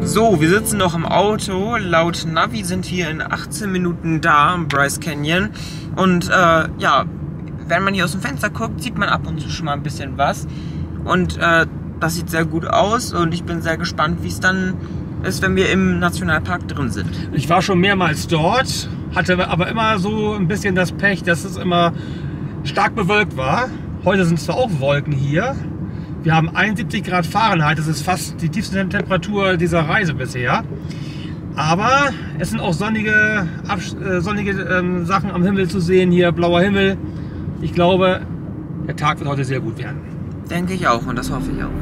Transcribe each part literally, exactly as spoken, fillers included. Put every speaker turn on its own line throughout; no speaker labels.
So, wir sitzen noch im Auto. Laut Navi sind wir in achtzehn Minuten da im Bryce Canyon. Und äh, ja, wenn man hier aus dem Fenster guckt, sieht man ab und zu schon mal ein bisschen was. Und äh, das sieht sehr gut aus und ich bin sehr gespannt, wie es dann ist, wenn wir im Nationalpark drin sind.
Ich war schon mehrmals dort, hatte aber immer so ein bisschen das Pech, dass es immer stark bewölkt war. Heute sind zwar auch Wolken hier. Wir haben einundsiebzig Grad Fahrenheit, das ist fast die tiefste Temperatur dieser Reise bisher. Aber es sind auch sonnige, äh, sonnige ähm, Sachen am Himmel zu sehen, hier blauer Himmel. Ich glaube, der Tag wird heute sehr gut werden.
Denke ich auch und das hoffe ich auch.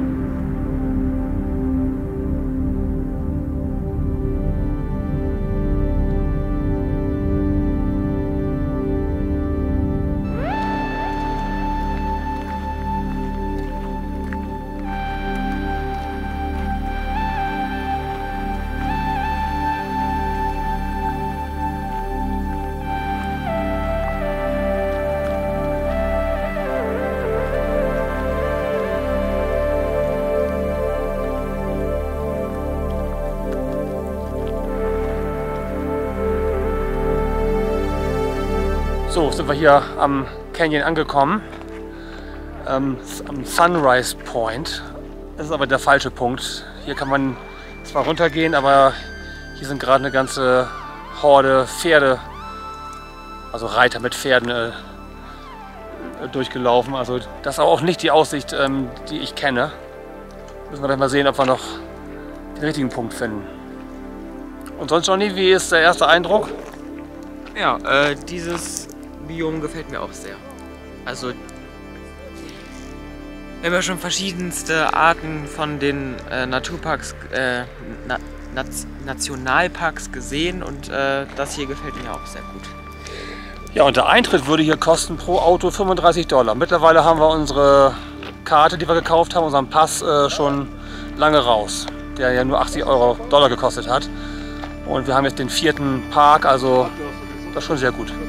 So, sind wir hier am Canyon angekommen, ähm, am Sunrise Point. Das ist aber der falsche Punkt. Hier kann man zwar runtergehen, aber hier sind gerade eine ganze Horde Pferde, also Reiter mit Pferden äh, durchgelaufen. Also das ist aber auch nicht die Aussicht, ähm, die ich kenne. Müssen wir gleich mal sehen, ob wir noch den richtigen Punkt finden. Und sonst, Johnny, wie ist der erste Eindruck?
Ja, äh, dieses Biom gefällt mir auch sehr. Also, wir haben ja schon verschiedenste Arten von den äh, Naturparks, äh, Na Naz Nationalparks gesehen und äh, das hier gefällt mir auch sehr gut.
Ja, und der Eintritt würde hier kosten pro Auto fünfunddreißig Dollar. Mittlerweile haben wir unsere Karte, die wir gekauft haben, unseren Pass äh, schon lange raus, der ja nur achtzig Euro Dollar gekostet hat. Und wir haben jetzt den vierten Park, also das ist schon sehr gut.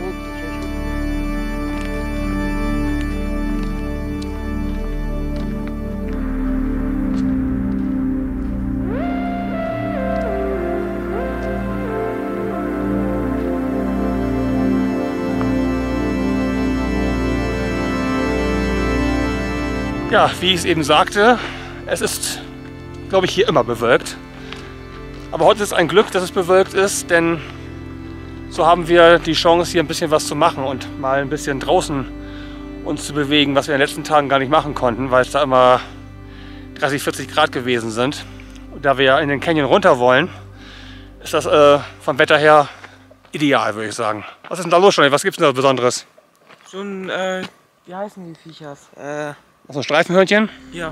Ja, wie ich es eben sagte, es ist, glaube ich, hier immer bewölkt. Aber heute ist ein Glück, dass es bewölkt ist, denn so haben wir die Chance, hier ein bisschen was zu machen und mal ein bisschen draußen uns zu bewegen, was wir in den letzten Tagen gar nicht machen konnten, weil es da immer dreißig, vierzig Grad gewesen sind. Und da wir ja in den Canyon runter wollen, ist das äh, vom Wetter her ideal, würde ich sagen. Was ist denn da los, Johnny? Was gibt es denn da Besonderes?
So ein, äh, wie heißen die Viechers? Äh,
So ein Streifenhörnchen?
ja.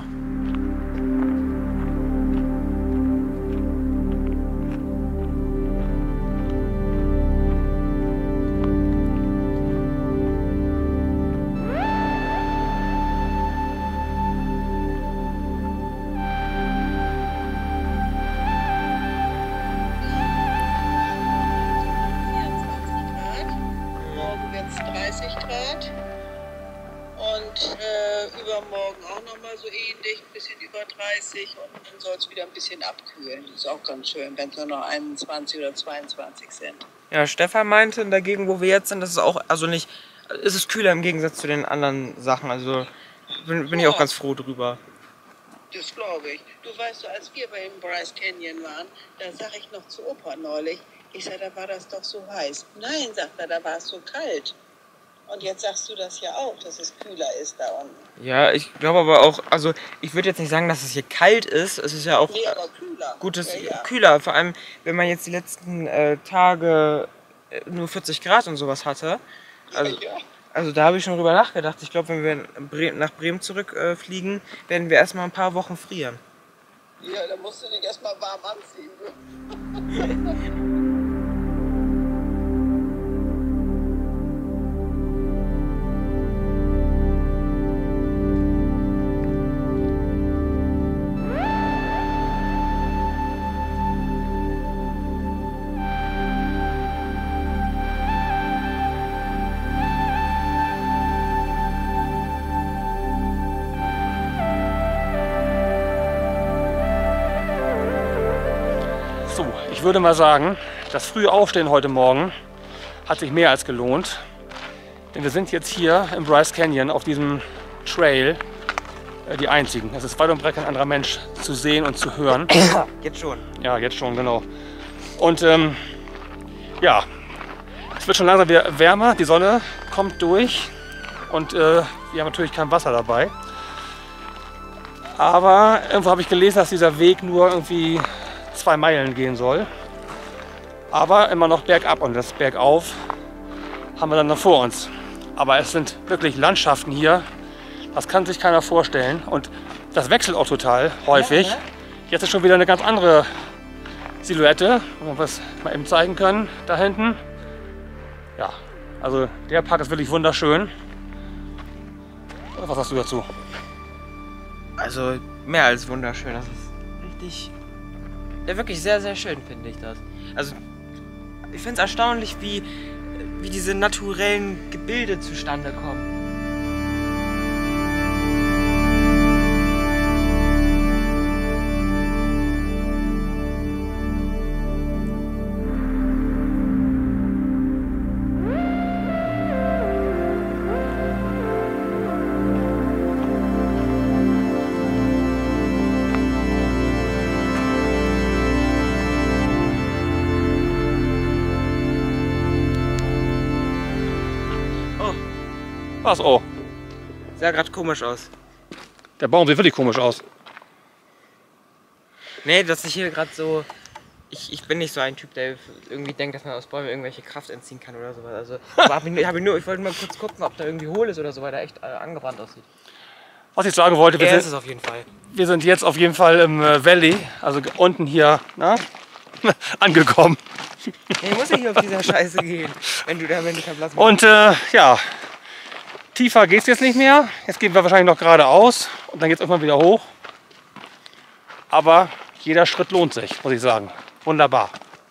dreißig Grad und äh, übermorgen auch nochmal so ähnlich, ein bisschen über dreißig und dann soll es wieder ein bisschen abkühlen. Das ist auch ganz schön, wenn es nur noch einundzwanzig oder zweiundzwanzig sind.
Ja, Stefan meinte in der Gegend, wo wir jetzt sind, das ist auch, also nicht, ist es kühler im Gegensatz zu den anderen Sachen, also bin, bin ich auch ganz froh drüber.
Das glaube ich. Du weißt, so, als wir bei dem Bryce Canyon waren, da sag ich noch zu Opa neulich, ich sag, da war das doch so heiß. Nein, sagt er, da war es so kalt. Und jetzt sagst du das ja auch, dass es kühler ist da unten.
Ja, ich glaube aber auch, also ich würde jetzt nicht sagen, dass es hier kalt ist, es ist ja auch
Nee, aber kühler.
gutes,
Ja, ja.
kühler, vor allem wenn man jetzt die letzten äh, Tage äh, nur vierzig Grad und sowas hatte. Also,
Ja, ja.
also da habe ich schon drüber nachgedacht. Ich glaube, wenn wir in Bre nach Bremen zurückfliegen, äh, fliegen, werden wir erstmal ein paar Wochen frieren.
Ja, da musst du dich erstmal warm anziehen.
So, ich würde mal sagen, das frühe Aufstehen heute Morgen hat sich mehr als gelohnt. Denn wir sind jetzt hier im Bryce Canyon auf diesem Trail äh, die einzigen. Es ist weit und breit kein anderer Mensch zu sehen und zu hören.
Jetzt schon.
Ja, jetzt schon, genau. Und ähm, ja, es wird schon langsam wieder wärmer, die Sonne kommt durch und äh, wir haben natürlich kein Wasser dabei. Aber irgendwo habe ich gelesen, dass dieser Weg nur irgendwie zwei Meilen gehen soll. Aber immer noch bergab und das bergauf haben wir dann noch vor uns. Aber es sind wirklich Landschaften hier, das kann sich keiner vorstellen. Und das wechselt auch total häufig.
Ja, ja.
Jetzt ist schon wieder eine ganz andere Silhouette, wenn wir es mal eben zeigen können, da hinten. Ja, also der Park ist wirklich wunderschön. Was sagst du dazu?
Also mehr als wunderschön. Das ist richtig, ja wirklich sehr, sehr schön, finde ich das. Also ich finde es erstaunlich, wie, wie diese naturellen Gebilde zustande kommen.
Was? Oh.
Sah gerade komisch aus.
Der Baum sieht wirklich komisch aus.
Nee, dass ich hier gerade so... Ich, ich bin nicht so ein Typ, der irgendwie denkt, dass man aus Bäumen irgendwelche Kraft entziehen kann oder sowas. Also, aber hab ich, hab ich, nur, ich wollte mal kurz gucken, ob da irgendwie hohl ist oder so, weil der echt äh, angebrannt aussieht.
Was ich sagen wollte, wir
Er ist
sind,
es auf jeden Fall.
wir sind jetzt auf jeden Fall im äh, Valley, also unten hier na, angekommen.
Nee, ich muss ja hier auf dieser Scheiße gehen, wenn du da wenn du keinen Platz mehr
Und äh, ja, tiefer geht es jetzt nicht mehr. Jetzt gehen wir wahrscheinlich noch geradeaus und dann geht es irgendwann wieder hoch. Aber jeder Schritt lohnt sich, muss ich sagen. Wunderbar.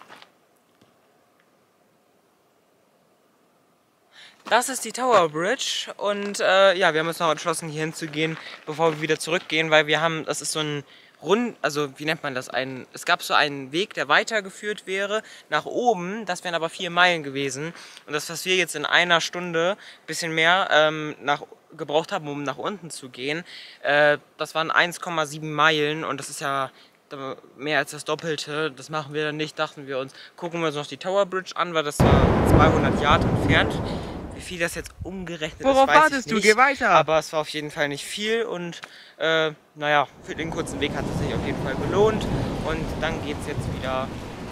Das ist die Tower Bridge und äh, ja, wir haben uns noch entschlossen, hier hinzugehen, bevor wir wieder zurückgehen, weil wir haben, das ist so ein Rund, also wie nennt man das, ein, es gab so einen Weg, der weitergeführt wäre nach oben, das wären aber vier Meilen gewesen und das, was wir jetzt in einer Stunde, ein bisschen mehr, ähm, nach, gebraucht haben, um nach unten zu gehen, äh, das waren eins Komma sieben Meilen und das ist ja mehr als das Doppelte, das machen wir dann nicht, dachten wir uns, gucken wir uns noch die Tower Bridge an, weil das war zweihundert Yard entfernt. Wie viel das jetzt umgerechnet
Worauf
ist, weiß
wartest
ich
du?
nicht.
Geh weiter!
Aber es war auf jeden Fall nicht viel und äh, naja, für den kurzen Weg hat es sich auf jeden Fall gelohnt und dann geht es jetzt wieder.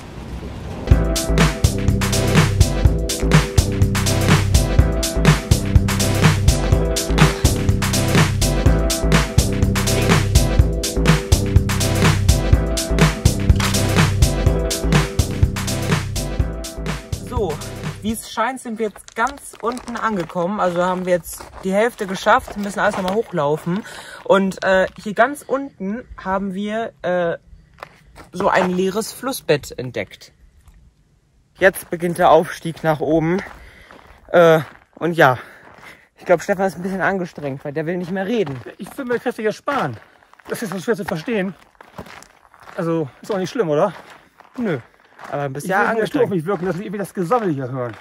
So, wie es scheint, sind wir jetzt ganz unten angekommen. Also haben wir jetzt die Hälfte geschafft, müssen alles nochmal hochlaufen. Und äh, hier ganz unten haben wir äh, so ein leeres Flussbett entdeckt. Jetzt beginnt der Aufstieg nach oben. Äh, und ja, ich glaube, Stefan ist ein bisschen angestrengt, weil der will nicht mehr reden.
Ich will mir kräftig ersparen. Das ist so schwer zu verstehen. Also, ist auch nicht schlimm, oder?
Nö, aber ein bisschen
Ich will nicht auf
angestrengt.
mich wirken, dass wir irgendwie das Gesammel hier hören.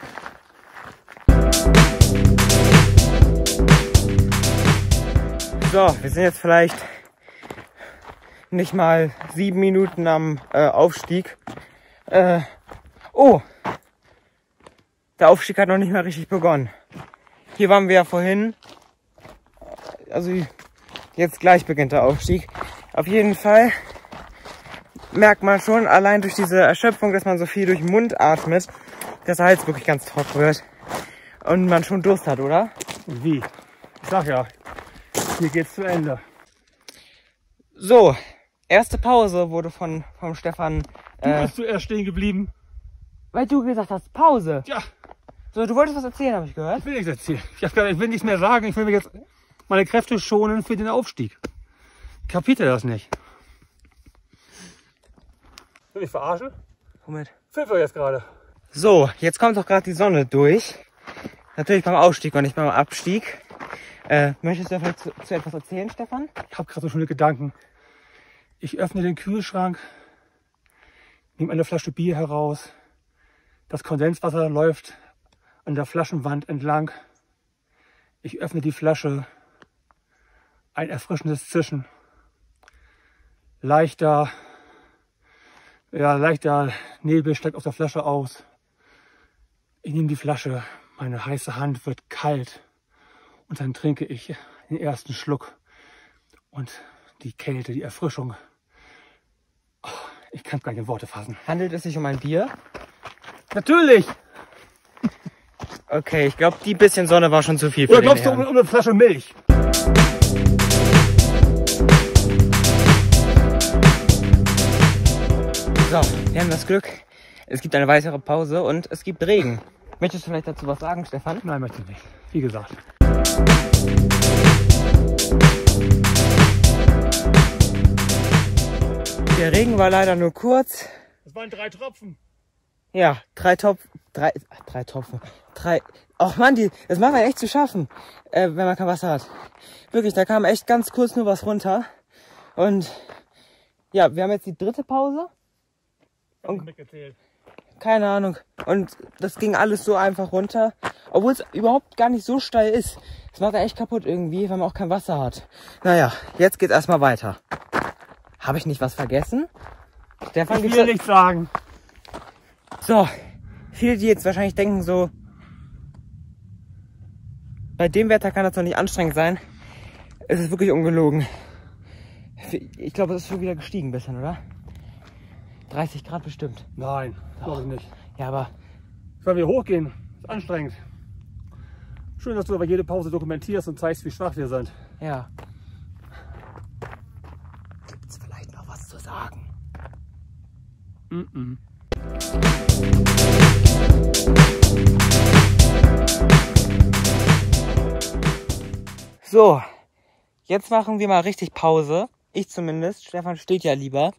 So, wir sind jetzt vielleicht nicht mal sieben Minuten am äh, Aufstieg. Äh, oh, der Aufstieg hat noch nicht mal richtig begonnen. Hier waren wir ja vorhin. Also jetzt gleich beginnt der Aufstieg. Auf jeden Fall merkt man schon allein durch diese Erschöpfung, dass man so viel durch den Mund atmet, dass der Hals wirklich ganz trocken wird und man schon Durst hat, oder?
Wie? Ich sag ja, hier geht's zu Ende.
So, erste Pause wurde von vom Stefan.
Du
Äh,
bist zuerst stehen geblieben.
weil du gesagt hast, Pause.
Ja,
So, du wolltest was erzählen, habe ich gehört.
ich will nichts erzählen. Ich, hab gesagt, ich will nichts mehr sagen. Ich will mir jetzt meine Kräfte schonen für den Aufstieg. Kapiert ihr das nicht? Will ich verarschen?
Womit?
Filmt wir jetzt gerade.
So, jetzt kommt doch gerade die Sonne durch. Natürlich beim Aufstieg und nicht beim Abstieg. Äh, möchtest du vielleicht zu, zu etwas erzählen, Stefan?
Ich habe gerade so schöne Gedanken. Ich öffne den Kühlschrank, nehme eine Flasche Bier heraus. Das Kondenswasser läuft an der Flaschenwand entlang. Ich öffne die Flasche. Ein erfrischendes Zischen. Leichter, ja, leichter Nebel steigt aus der Flasche aus. Ich nehme die Flasche. Meine heiße Hand wird kalt. Und dann trinke ich den ersten Schluck. Und die Kälte, die Erfrischung. Oh, ich kann es gar nicht in Worte fassen.
Handelt es sich um ein Bier?
Natürlich!
Okay, ich glaube, die bisschen Sonne war schon zu viel für
Oder
den
glaubst du um,
Herrn.
um eine Flasche Milch?
So, wir haben das Glück. Es gibt eine weitere Pause und es gibt Regen. Möchtest du vielleicht dazu was sagen, Stefan?
Nein, möchte ich nicht. Wie gesagt.
Der Regen war leider nur kurz.
Das waren drei Tropfen.
Ja, drei Topf, drei, ach, drei Tropfen, drei. Ach man, die, das macht man echt zu schaffen, äh, wenn man kein Wasser hat. Wirklich, da kam echt ganz kurz nur was runter. Und ja, wir haben jetzt die dritte Pause.
Und mitgezählt.
Keine Ahnung. Und das ging alles so einfach runter, obwohl es überhaupt gar nicht so steil ist. Das macht er echt kaputt irgendwie, wenn man auch kein Wasser hat. Naja, jetzt geht's erstmal weiter. Habe ich nicht was vergessen? Stefan,
Ich will nichts sagen.
So, viele, die jetzt wahrscheinlich denken so, bei dem Wetter kann das doch nicht anstrengend sein. Es ist wirklich ungelogen. Ich glaube, es ist schon wieder gestiegen ein bisschen, oder? dreißig Grad bestimmt.
Nein, glaube ich nicht.
Ja, aber
Sollen wir hochgehen? Ist anstrengend. Schön, dass du aber jede Pause dokumentierst und zeigst, wie schwach wir sind.
ja. Gibt's vielleicht noch was zu sagen?
Mm-mm.
So, jetzt machen wir mal richtig Pause. Ich zumindest. Stefan steht ja lieber.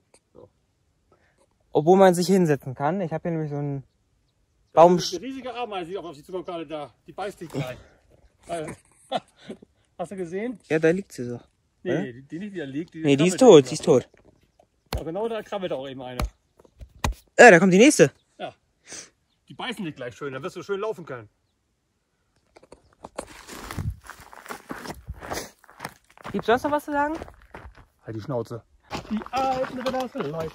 Obwohl man sich hinsetzen kann. Ich habe hier nämlich so einen Baum.
Das ist eine riesige Ameise, die auch auf die Zukunft gerade da. Die beißt dich gleich. Hast du gesehen?
Ja, da liegt sie so.
Nee, die, die nicht, die da liegt. Die
Nee, die ist
krabbelt
tot, die ist
da.
tot.
Ja, genau da krabbelt auch eben eine.
Ja, da kommt die nächste.
Ja. Die beißen dich gleich schön, dann wirst du schön laufen können.
Gibt's sonst noch was zu sagen?
Halt die Schnauze. Die alten Leute.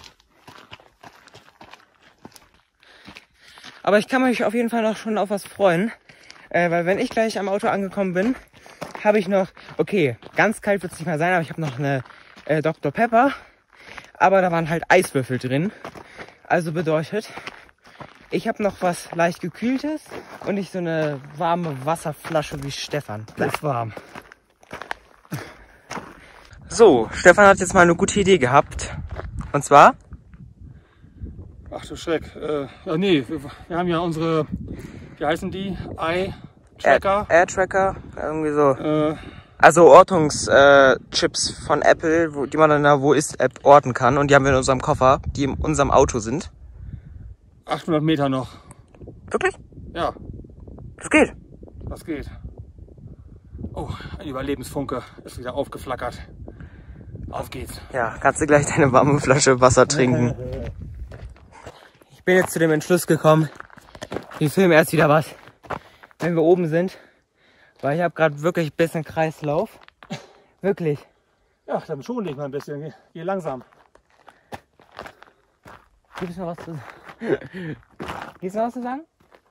Aber ich kann mich auf jeden Fall noch schon auf was freuen. Äh, weil wenn ich gleich am Auto angekommen bin, habe ich noch, okay, ganz kalt wird es nicht mehr sein, aber ich habe noch eine äh, Doktor Pepper. Aber da waren halt Eiswürfel drin. Also bedeutet, ich habe noch was leicht gekühltes und nicht so eine warme Wasserflasche wie Stefan.
Ist warm.
So, Stefan hat jetzt mal eine gute Idee gehabt. Und zwar?
Ach du Schreck. Äh, ja, nee, wir, wir haben ja unsere, wie heißen die? Eye-Tracker.
Air, Air Tracker, irgendwie so.
Äh,
Also Ortungschips äh, von Apple, wo, die man dann in der Wo ist App orten kann. Und die haben wir in unserem Koffer, die in unserem Auto sind.
achthundert Meter noch.
Wirklich?
Ja,
Das geht.
das geht. Oh, ein Überlebensfunke ist wieder aufgeflackert. Auf geht's.
Ja, kannst du gleich deine warme Flasche Wasser trinken. Ich bin jetzt zu dem Entschluss gekommen, wir filmen erst wieder was, wenn wir oben sind. Weil ich habe gerade wirklich ein bisschen Kreislauf. Wirklich.
Ja, dann schon nicht mal ein bisschen. Geh, geh langsam.
Gibt es noch was zu sagen? Gibt es noch was zu sagen?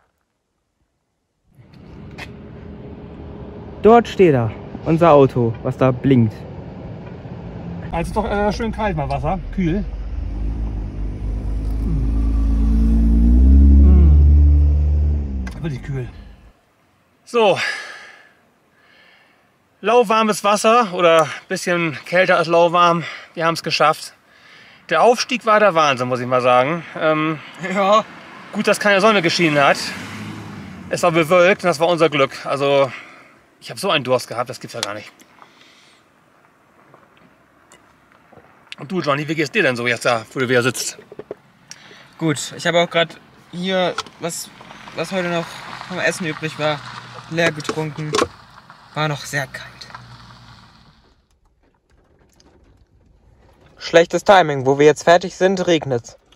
Dort steht er, unser Auto, was da blinkt.
Also ist doch äh, schön kalt mal Wasser, kühl. Mm. Wirklich kühl. So. Lauwarmes Wasser oder ein bisschen kälter als lauwarm. Wir haben es geschafft. Der Aufstieg war der Wahnsinn, muss ich mal sagen. Ähm,
Ja.
gut, dass keine Sonne geschienen hat. Es war bewölkt und das war unser Glück. Also ich habe so einen Durst gehabt, das gibt's ja gar nicht. Und du, Johnny, wie geht's dir denn so jetzt da, wo du wieder sitzt?
Gut, ich habe auch gerade hier, was, was heute noch vom Essen übrig war, leer getrunken. War noch sehr kalt. Schlechtes Timing, wo wir jetzt fertig sind, regnet's.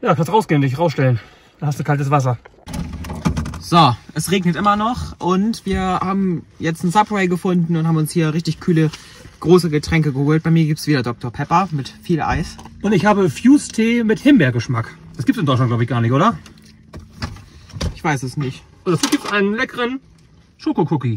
Ja, kannst rausgehen, dich rausstellen. Da hast du kaltes Wasser.
So, es regnet immer noch und wir haben jetzt einen Subway gefunden und haben uns hier richtig kühle, große Getränke geholt. Bei mir gibt es wieder Doktor Pepper mit viel Eis.
Und ich habe Fuse-Tee mit Himbeergeschmack. Das gibt es in Deutschland, glaube ich, gar nicht, oder?
Ich weiß es nicht.
Und dazu gibt es einen leckeren Schokocookie.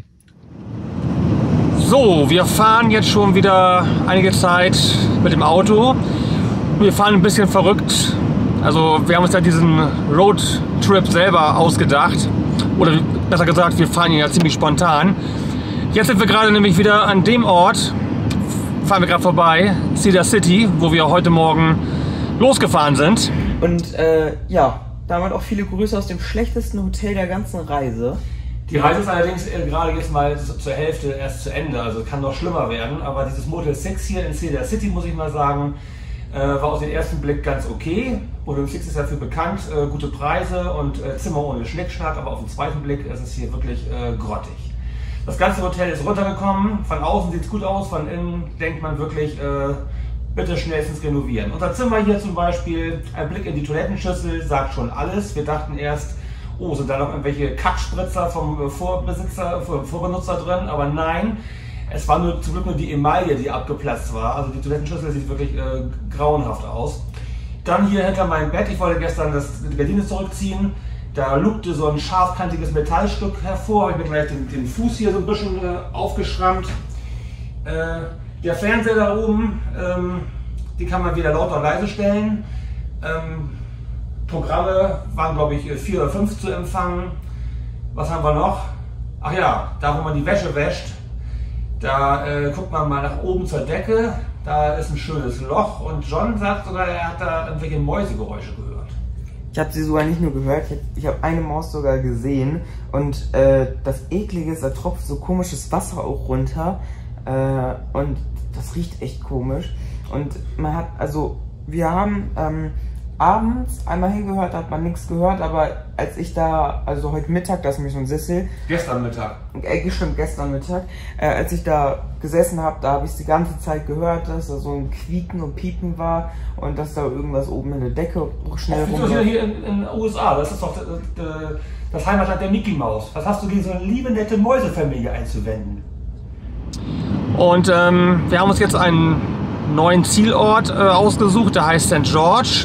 So, wir fahren jetzt schon wieder einige Zeit mit dem Auto. Wir fahren ein bisschen verrückt. Also wir haben uns ja diesen Roadtrip selber ausgedacht. Oder besser gesagt, wir fahren ihn ja ziemlich spontan. Jetzt sind wir gerade nämlich wieder an dem Ort, fahren wir gerade vorbei, Cedar City, wo wir heute Morgen losgefahren sind.
Und äh, ja, damit auch viele Grüße aus dem schlechtesten Hotel der ganzen Reise.
Die Reise ist allerdings gerade jetzt mal zur Hälfte erst zu Ende, also kann noch schlimmer werden. Aber dieses Motel six hier in Cedar City, muss ich mal sagen, äh, war auf den ersten Blick ganz okay. Motel six ist dafür bekannt, äh, gute Preise und äh, Zimmer ohne Schnickschnack, aber auf den zweiten Blick ist es hier wirklich äh, grottig. Das ganze Hotel ist runtergekommen, von außen sieht es gut aus, von innen denkt man wirklich, äh, bitte schnellstens renovieren. Unser Zimmer hier zum Beispiel, ein Blick in die Toilettenschüssel sagt schon alles. Wir dachten erst, oh, sind da noch irgendwelche Kackspritzer vom Vorbesitzer, vom Vorbenutzer drin? Aber nein, es war nur, zum Glück nur die Emaille, die abgeplatzt war. Also die Toilettenschüssel sieht wirklich äh, grauenhaft aus. Dann hier hinter meinem Bett, ich wollte gestern das, die Gardine zurückziehen. Da lugte so ein scharfkantiges Metallstück hervor. Ich habe mir gleich den, den Fuß hier so ein bisschen äh, aufgeschrammt. Äh, der Fernseher da oben, ähm, die kann man wieder laut und leise stellen. Ähm, Programme waren, glaube ich, vier oder fünf zu empfangen. Was haben wir noch? Ach ja, da wo man die Wäsche wäscht, da äh, guckt man mal nach oben zur Decke. Da ist ein schönes Loch und John sagt sogar, er hat da irgendwelche Mäusegeräusche gehört.
Ich habe sie sogar nicht nur gehört, ich habe hab eine Maus sogar gesehen. Und äh, das Eklige ist, da tropft so komisches Wasser auch runter. Äh, und das riecht echt komisch. Und man hat, also, wir haben ähm, abends einmal hingehört, hat man nichts gehört, aber als ich da, also heute Mittag, das ist nämlich so ein Sessel.
Gestern Mittag.
Äh, stimmt, gestern Mittag. Äh, als ich da gesessen habe, da habe ich es die ganze Zeit gehört, dass da so ein Quieken und Piepen war und dass da irgendwas oben in der Decke schnell rum.
Das ist hier in den U S A, das ist doch das Heimatland der Mickey Maus. Was hast du gegen so eine liebe, nette Mäusefamilie einzuwenden? Und ähm, wir haben uns jetzt einen neuen Zielort äh, ausgesucht, der heißt Sankt George.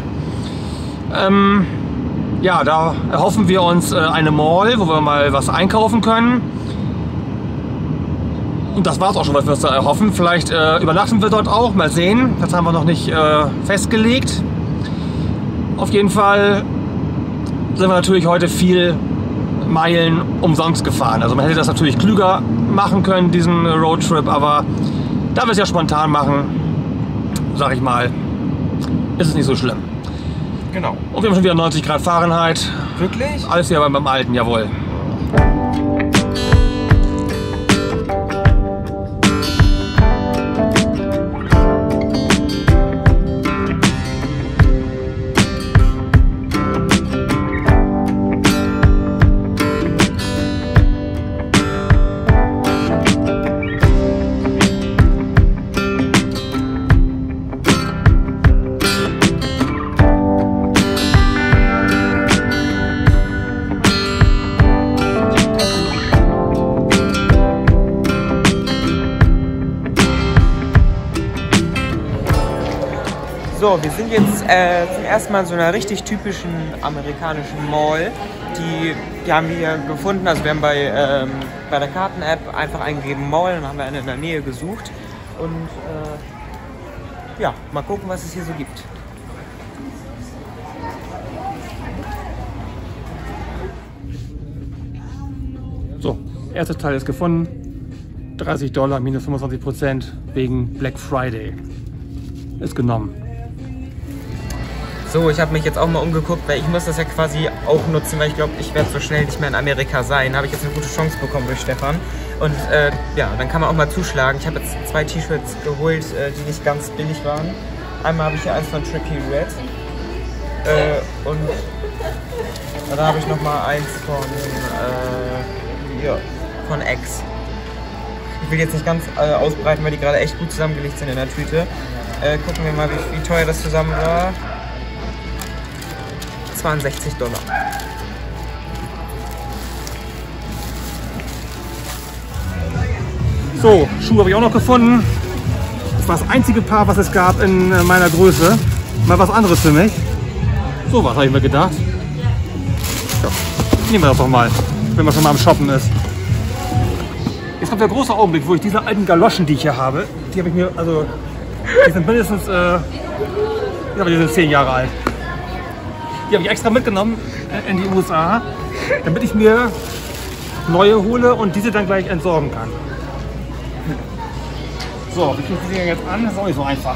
Ähm, ja, da erhoffen wir uns äh, eine Mall, wo wir mal was einkaufen können. Und das war es auch schon, was wir uns da erhoffen. Vielleicht äh, übernachten wir dort auch, mal sehen. Das haben wir noch nicht äh, festgelegt. Auf jeden Fall sind wir natürlich heute viel Meilen umsonst gefahren. Also man hätte das natürlich klüger machen können, diesen Roadtrip, aber da wir es ja spontan machen, sag ich mal, ist es nicht so schlimm.
Genau.
Und wir haben schon wieder neunzig Grad Fahrenheit.
Wirklich?
Alles hier beim, beim Alten, jawohl.
So, wir sind jetzt äh, zum ersten Mal in so einer richtig typischen amerikanischen Mall. Die, die haben wir hier gefunden. Also wir haben bei, ähm, bei der Karten-App einfach eingegeben Mall und haben wir eine in der Nähe gesucht. Und äh, ja, mal gucken, was es hier so gibt.
So, erster Teil ist gefunden. dreißig Dollar minus fünfundzwanzig Prozent wegen Black Friday. Ist genommen.
So, ich habe mich jetzt auch mal umgeguckt, weil ich muss das ja quasi auch nutzen, weil ich glaube, ich werde so schnell nicht mehr in Amerika sein. Da habe ich jetzt eine gute Chance bekommen durch Stefan. Und äh, ja, dann kann man auch mal zuschlagen. Ich habe jetzt zwei T-Shirts geholt, äh, die nicht ganz billig waren. Einmal habe ich hier eins von Trippie Red. Äh, und dann habe ich noch mal eins von, äh, ja, von X. Ich will jetzt nicht ganz äh, ausbreiten, weil die gerade echt gut zusammengelegt sind in der Tüte. Äh, gucken wir mal, wie, wie teuer das zusammen war. hundertzweiundsechzig Dollar.
So, Schuhe habe ich auch noch gefunden. Das war das einzige Paar, was es gab in meiner Größe. Mal was anderes für mich. So was habe ich mir gedacht. Ja, nehmen wir das doch mal, wenn man schon mal am Shoppen ist. Jetzt kommt der große Augenblick, wo ich diese alten Galoschen, die ich hier habe, die habe ich mir, also, die sind mindestens, äh, ich glaube, die sind zehn Jahre alt. Die habe ich extra mitgenommen in die U S A, damit ich mir neue hole und diese dann gleich entsorgen kann. So, wie kriege ich die Dinger jetzt an? Das ist auch nicht so einfach.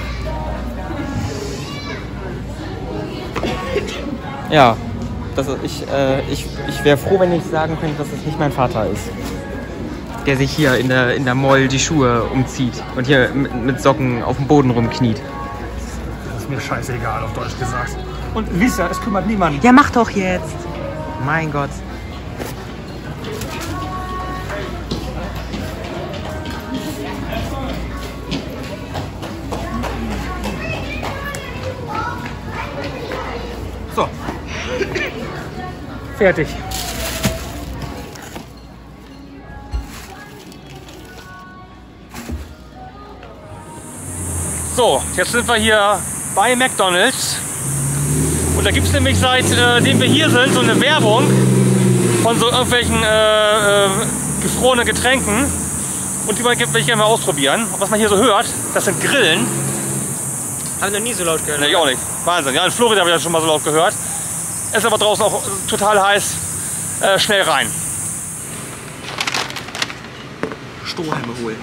Ja, das ist, ich, äh, ich, ich wäre froh, wenn ich sagen könnte, dass es nicht mein Vater ist. Der sich hier in der, in der Mall die Schuhe umzieht und hier mit, mit Socken auf dem Boden rumkniet.
Das ist mir scheißegal, auf Deutsch gesagt. Und Lisa, es kümmert niemand.
Ja, mach doch jetzt. Mein Gott.
So. Fertig. So, jetzt sind wir hier bei McDonald's. Und da gibt es nämlich seitdem wir hier sind so eine Werbung von so irgendwelchen äh, äh, gefrorenen Getränken. Und die will ich gerne mal ausprobieren. Und was man hier so hört, das sind Grillen.
Habe ich noch nie so laut gehört.
Nee, ich auch nicht. Wahnsinn. Ja, in Florida habe ich das schon mal so laut gehört. Ist aber draußen auch total heiß. Äh, schnell rein.
Strohhalme holen.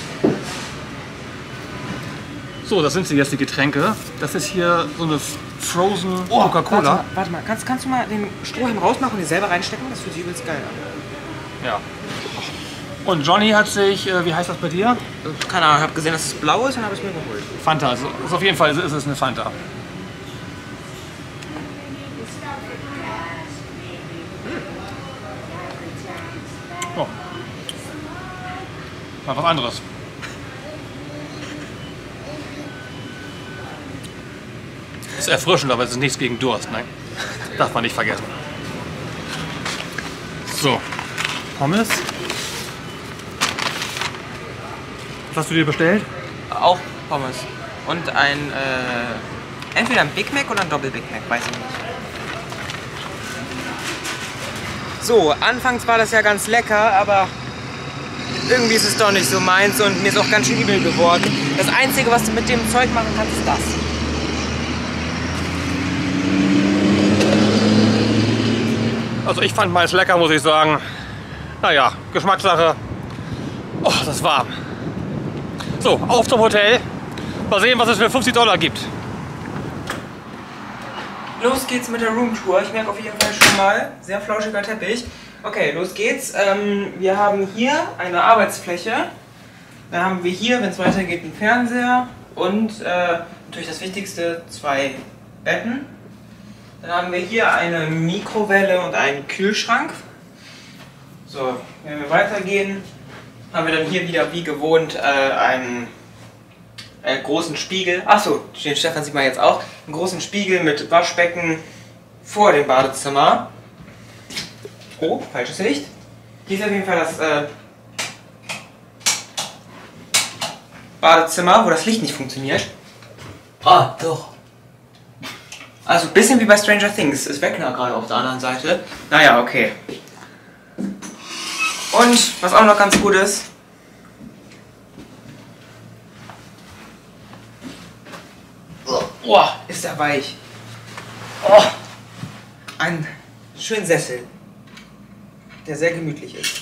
So, das sind sie jetzt, die Getränke. Das ist hier so eine Frozen Coca-Cola.
Warte, warte mal, kannst, kannst du mal den Strohhalm rausmachen und den selber reinstecken? Das fühlt sich übelst geil an.
Ja. Und Johnny hat sich, äh, wie heißt das bei dir?
Keine Ahnung, ich habe gesehen, dass es blau ist und habe es mir geholt.
Fanta, also ist auf jeden Fall ist es eine Fanta. Oh. Mal was anderes. Ist erfrischend, aber es ist nichts gegen Durst, nein. Darf man nicht vergessen. So, Pommes. Was hast du dir bestellt?
Auch Pommes. Und ein, äh, entweder ein Big Mac oder ein Doppel Big Mac, weiß ich nicht. So, anfangs war das ja ganz lecker, aber irgendwie ist es doch nicht so meins und mir ist auch ganz schön übel geworden. Das Einzige, was du mit dem Zeug machen kannst, ist das.
Also ich fand meins lecker, muss ich sagen. Naja, Geschmackssache. Oh, das ist warm. So, auf zum Hotel. Mal sehen, was es für fünfzig Dollar gibt.
Los geht's mit der Roomtour. Ich merke auf jeden Fall schon mal, sehr flauschiger Teppich. Okay, los geht's. Ähm, wir haben hier eine Arbeitsfläche. Dann haben wir hier, wenn es weitergeht, einen Fernseher. Und äh, natürlich das Wichtigste, zwei Betten. Dann haben wir hier eine Mikrowelle und einen Kühlschrank. So, wenn wir weitergehen, haben wir dann hier wieder wie gewohnt äh, einen, einen großen Spiegel. Achso, den Stefan sieht man jetzt auch. Einen großen Spiegel mit Waschbecken vor dem Badezimmer. Oh, falsches Licht. Hier ist auf jeden Fall das äh, Badezimmer, wo das Licht nicht funktioniert. Ah, doch. Also ein bisschen wie bei Stranger Things. Ist Wegner gerade auf der anderen Seite. Naja, okay. Und was auch noch ganz gut ist. Oh, ist der weich. Oh, ein schöner Sessel, der sehr gemütlich ist.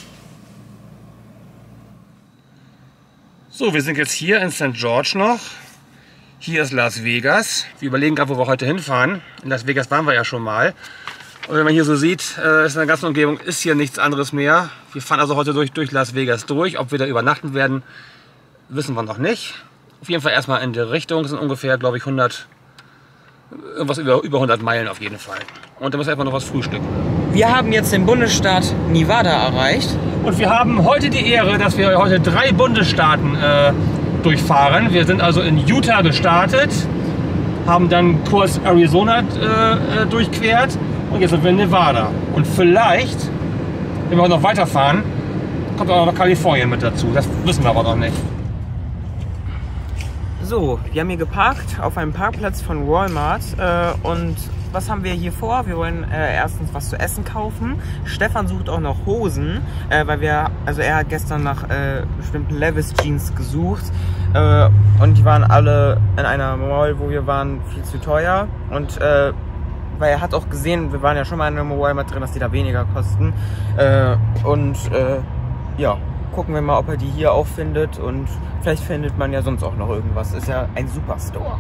So, wir sind jetzt hier in Sankt George noch. Hier ist Las Vegas. Wir überlegen gerade, wo wir heute hinfahren. In Las Vegas waren wir ja schon mal. Und wenn man hier so sieht, äh, ist in der ganzen Umgebung ist hier nichts anderes mehr. Wir fahren also heute durch, durch Las Vegas durch. Ob wir da übernachten werden, wissen wir noch nicht. Auf jeden Fall erstmal in der Richtung. Das sind ungefähr, glaube ich, hundert, irgendwas über, über hundert Meilen auf jeden Fall. Und dann müssen wir erstmal noch was frühstücken.
Wir haben jetzt den Bundesstaat Nevada erreicht.
Und wir haben heute die Ehre, dass wir heute drei Bundesstaaten äh, durchfahren. Wir sind also in Utah gestartet, haben dann kurz Arizona äh, durchquert Und jetzt sind wir in Nevada. Und vielleicht, wenn wir noch weiterfahren, kommt auch noch Kalifornien mit dazu. Das wissen wir aber noch nicht.
So, wir haben hier geparkt auf einem Parkplatz von Walmart äh, und was haben wir hier vor? Wir wollen äh, erstens was zu essen kaufen. Stefan sucht auch noch Hosen, äh, weil wir, also er hat gestern nach äh, bestimmten Levi's Jeans gesucht äh, und die waren alle in einer Mall, wo wir waren, viel zu teuer und äh, weil er hat auch gesehen, wir waren ja schon mal in einem Walmart drin, dass die da weniger kosten äh, und äh, ja, gucken wir mal, ob er die hier auch findet und vielleicht findet man ja sonst auch noch irgendwas. Ist ja ein Superstore.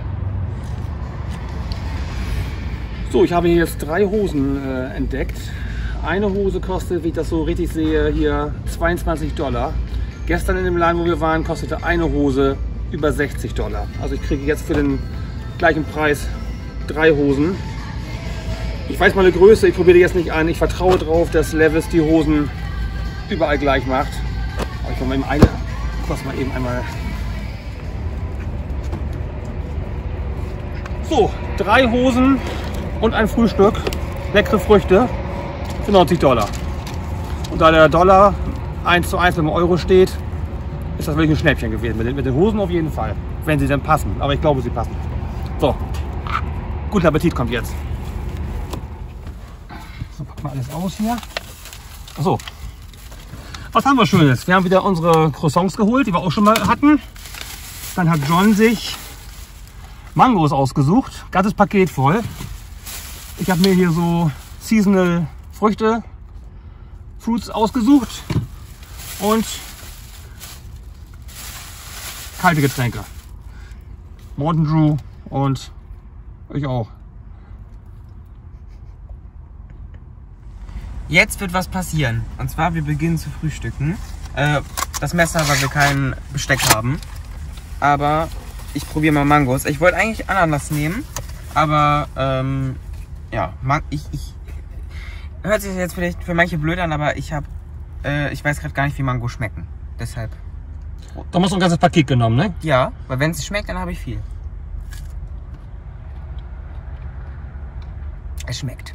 So, ich habe hier jetzt drei Hosen äh, entdeckt. Eine Hose kostet, wie ich das so richtig sehe, hier zweiundzwanzig Dollar. Gestern in dem Laden, wo wir waren, kostete eine Hose über sechzig Dollar. Also ich kriege jetzt für den gleichen Preis drei Hosen. Ich weiß meine Größe, ich probiere die jetzt nicht an. Ich vertraue darauf, dass Levi's die Hosen überall gleich macht. Aber ich mache mal eben eine, kostet mal eben einmal. So, drei Hosen und ein Frühstück, leckere Früchte für neunzig Dollar. Und da der Dollar eins zu eins mit dem Euro steht, ist das wirklich ein Schnäppchen gewesen. Mit den, mit den Hosen auf jeden Fall, wenn sie denn passen. Aber ich glaube, sie passen. So, guten Appetit kommt jetzt. So, packen wir alles aus hier. Achso, was haben wir Schönes? Wir haben wieder unsere Croissants geholt, die wir auch schon mal hatten. Dann hat John sich Mangos ausgesucht, ganzes Paket voll. Ich habe mir hier so Seasonal Früchte, Fruits ausgesucht und kalte Getränke. Mountain Dew und ich auch.
Jetzt wird was passieren. Und zwar, wir beginnen zu frühstücken. Äh, das Messer, weil wir kein Besteck haben. Aber ich probiere mal Mangos. Ich wollte eigentlich Ananas nehmen, aber ähm, ja, ich, ich hört sich jetzt vielleicht für manche blöd an, aber ich habe, äh, ich weiß gerade gar nicht, wie Mango schmecken. Deshalb.
Da hast du ein ganzes Paket genommen, ne?
Ja, weil wenn es schmeckt, dann habe ich viel. Es schmeckt.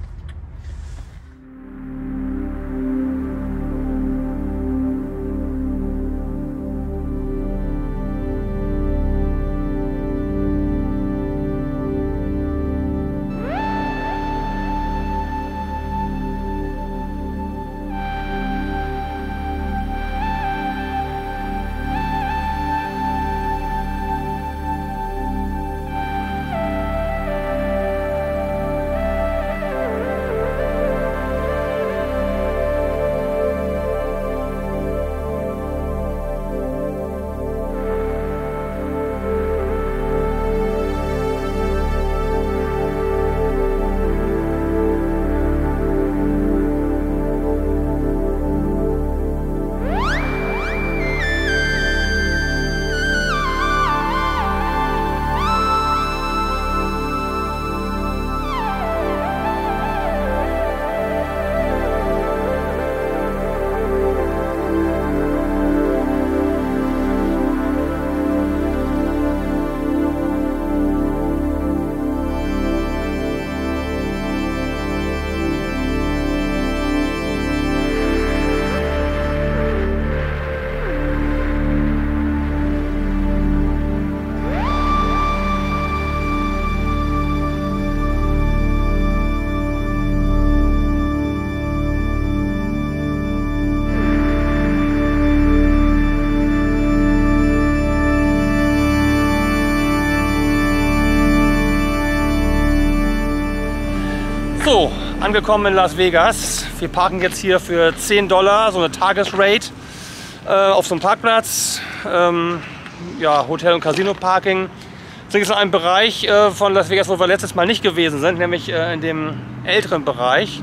So, angekommen in Las Vegas. Wir parken jetzt hier für zehn Dollar, so eine Tagesrate, äh, auf so einem Parkplatz. Ähm, ja, Hotel- und Casino-Parking. Wir sind jetzt in einem Bereich äh, von Las Vegas, wo wir letztes Mal nicht gewesen sind, nämlich äh, in dem älteren Bereich.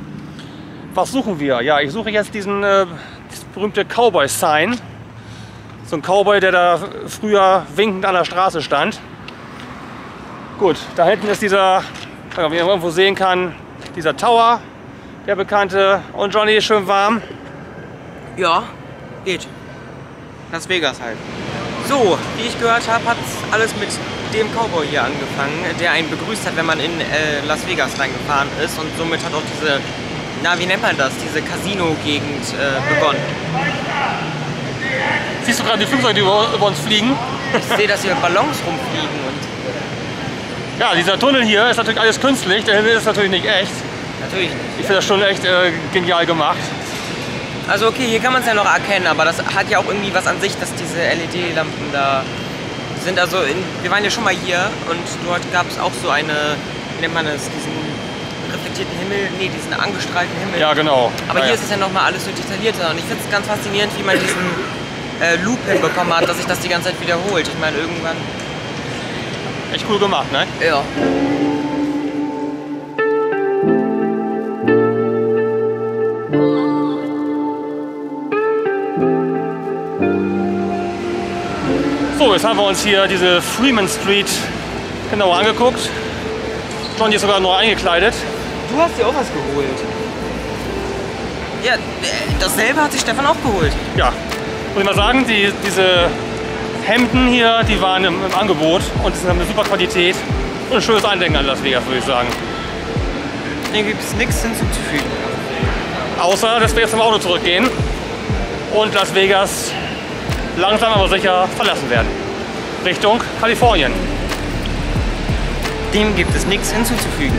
Was suchen wir? Ja, ich suche jetzt diesen äh, dieses berühmte Cowboy-Sign. So ein Cowboy, der da früher winkend an der Straße stand. Gut, da hinten ist dieser, wie man irgendwo sehen kann, dieser Tower, der bekannte. Und Johnny ist schön warm.
Ja, geht. Las Vegas halt. So, So, wie ich gehört habe, hat alles mit dem Cowboy hier angefangen, der einen begrüßt hat, wenn man in äh, Las Vegas reingefahren ist. Und somit hat auch diese, na wie nennt man das, diese Casino-Gegend äh, begonnen.
Siehst du gerade die Flugzeuge, die über, über uns fliegen?
Ich sehe, dass hier Ballons rumfliegen. Und
ja, dieser Tunnel hier ist natürlich alles künstlich, der Himmel ist natürlich nicht echt.
natürlich nicht.
Ich finde das schon echt äh, genial gemacht.
Also okay, hier kann man es ja noch erkennen, aber das hat ja auch irgendwie was an sich, dass diese L E D-Lampen da sind. Also in, wir waren ja schon mal hier und dort gab es auch so eine, wie nennt man es, diesen reflektierten Himmel, nee, diesen angestrahlten Himmel.
Ja, genau.
Aber
ja,
hier
ja.
ist es ja nochmal alles so detaillierter und ich finde es ganz faszinierend, wie man diesen äh, Loop hinbekommen hat, dass sich das die ganze Zeit wiederholt. Ich meine, irgendwann...
Echt cool gemacht, ne?
Ja.
So, jetzt haben wir uns hier diese Freeman Street genauer angeguckt. Johnny ist sogar noch eingekleidet.
Du hast dir auch was geholt. Ja, dasselbe hat sich Stefan auch geholt.
Ja, muss ich mal sagen, die, diese Hemden hier, die waren im, im Angebot und sind eine super Qualität und ein schönes Eindenken an Las Vegas, würde ich sagen.
Dem gibt es nichts hinzuzufügen.
Außer, dass wir jetzt zum Auto zurückgehen und Las Vegas langsam aber sicher verlassen werden. Richtung Kalifornien.
Dem gibt es nichts hinzuzufügen.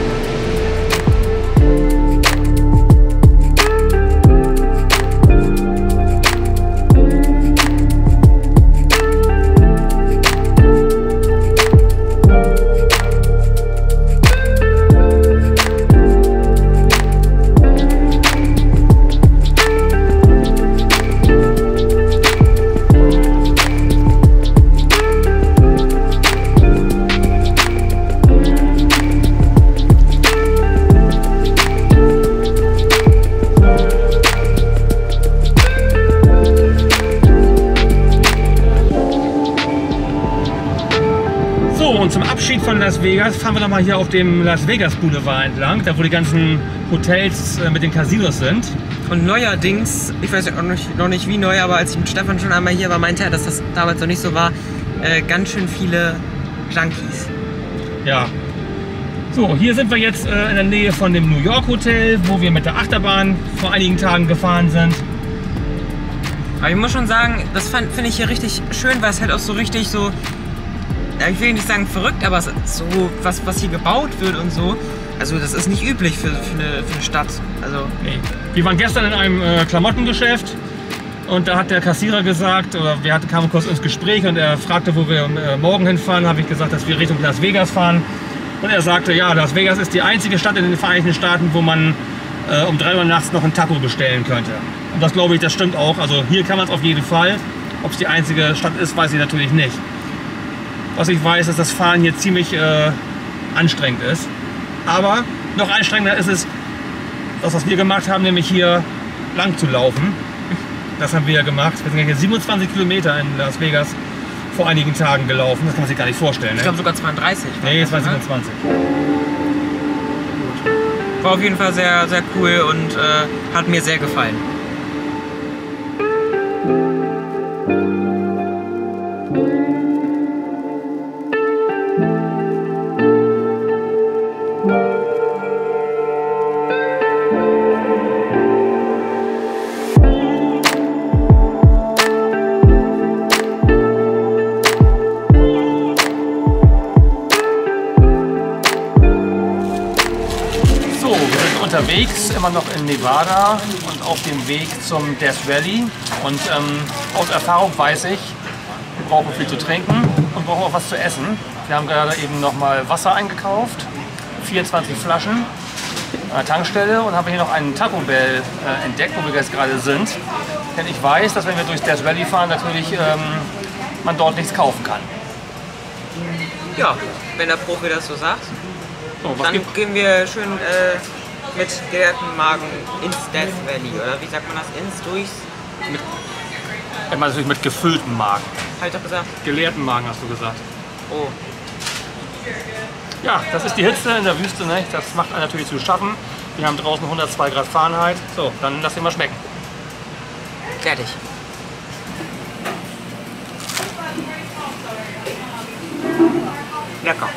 Und zum Abschied von Las Vegas fahren wir noch mal hier auf dem Las Vegas Boulevard entlang, da wo die ganzen Hotels äh, mit den Casinos sind.
Und neuerdings, ich weiß noch nicht, noch nicht wie neu, aber als ich mit Stefan schon einmal hier war, meinte er, dass das damals noch nicht so war, äh, ganz schön viele Junkies.
Ja. So, hier sind wir jetzt äh, in der Nähe von dem New York Hotel, wo wir mit der Achterbahn vor einigen Tagen gefahren sind.
Aber ich muss schon sagen, das finde ich hier richtig schön, weil es halt auch so richtig so, ja, ich will nicht sagen verrückt, aber so was, was hier gebaut wird und so, also das ist nicht üblich für, für, eine, für eine Stadt. Also
Nee. Wir waren gestern in einem äh, Klamottengeschäft und da hat der Kassierer gesagt, oder wir hatten, kamen kurz ins Gespräch und er fragte, wo wir äh, morgen hinfahren, habe ich gesagt, dass wir Richtung Las Vegas fahren. Und er sagte, ja, Las Vegas ist die einzige Stadt in den Vereinigten Staaten, wo man äh, um drei Uhr nachts noch einen Taco bestellen könnte. Und das glaube ich, das stimmt auch. Also hier kann man es auf jeden Fall. Ob es die einzige Stadt ist, weiß ich natürlich nicht. Was ich weiß, ist, dass das Fahren hier ziemlich äh, anstrengend ist. Aber noch anstrengender ist es, das, was wir gemacht haben, nämlich hier lang zu laufen. Das haben wir ja gemacht. Wir sind hier siebenundzwanzig Kilometer in Las Vegas vor einigen Tagen gelaufen. Das kann man sich gar nicht vorstellen. Ne?
ich glaube sogar zweiunddreißig.
Nee, es war siebenundzwanzig.
War auf jeden Fall sehr, sehr cool und äh, hat mir sehr gefallen.
Unterwegs, immer noch in Nevada und auf dem Weg zum Death Valley. Und ähm, aus Erfahrung weiß ich, wir brauchen viel zu trinken und brauchen auch was zu essen. Wir haben gerade eben noch mal Wasser eingekauft, vierundzwanzig Flaschen an der Tankstelle und haben hier noch einen Taco Bell äh, entdeckt, wo wir jetzt gerade sind. Denn ich weiß, dass wenn wir durch Death Valley fahren, natürlich ähm, man dort nichts kaufen kann.
Ja, wenn der Profi das so sagt,
So, was
dann
gibt,
gehen wir schön äh, mit geleerten Magen ins Death Valley, oder wie sagt man das? Ins, durchs?
mit, ich meine natürlich mit gefülltem Magen.
Halt doch gesagt.
Geleerten Magen hast du gesagt.
Oh.
Ja, das ist die Hitze in der Wüste, ne? Das macht einen natürlich zu schaffen. Wir haben draußen hundertzwei Grad Fahrenheit. So, dann lass den mal schmecken.
Fertig. Lecker.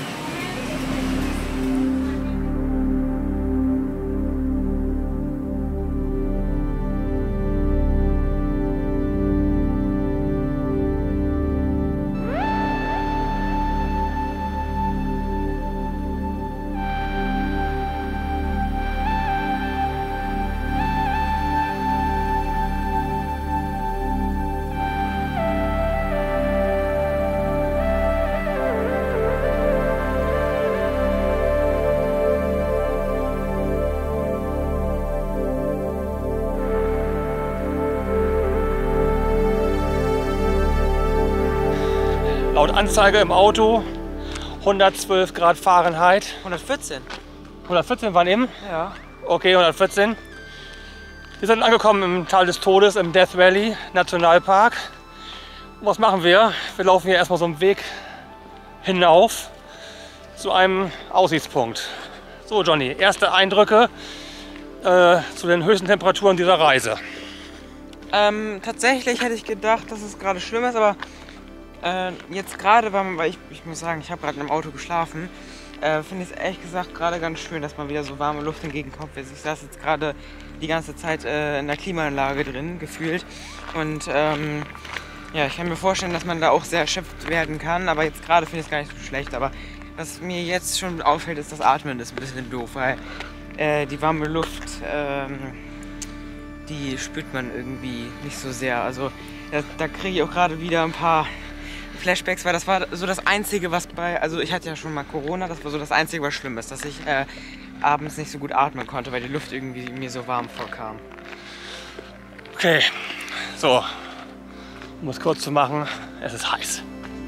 Laut Anzeige im Auto hundertzwölf Grad Fahrenheit.
hundertvierzehn.
hundertvierzehn waren eben?
Ja.
Okay, hundertvierzehn. Wir sind angekommen im Tal des Todes, im Death Valley Nationalpark. Und was machen wir? Wir laufen hier erstmal so einen Weg hinauf zu einem Aussichtspunkt. So Johnny, erste Eindrücke äh, zu den höchsten Temperaturen dieser Reise.
Ähm, tatsächlich hätte ich gedacht, dass es gerade schlimm ist, aber äh, jetzt gerade, weil ich, ich muss sagen, ich habe gerade im Auto geschlafen, äh, finde ich es ehrlich gesagt gerade ganz schön, dass mal wieder so warme Luft entgegenkommt. Ich saß jetzt gerade die ganze Zeit äh, in der Klimaanlage drin, gefühlt. Und ähm, ja, ich kann mir vorstellen, dass man da auch sehr erschöpft werden kann, aber jetzt gerade finde ich es gar nicht so schlecht. Aber was mir jetzt schon auffällt, ist das Atmen, ist ein bisschen doof, weil äh, die warme Luft, ähm, die spürt man irgendwie nicht so sehr. Also da, da kriege ich auch gerade wieder ein paar Flashbacks, weil das war so das Einzige, was bei, also ich hatte ja schon mal Corona, das war so das Einzige, was schlimm ist, dass ich äh, abends nicht so gut atmen konnte, weil die Luft irgendwie mir so warm vorkam.
Okay, so, um es kurz zu machen, es ist heiß.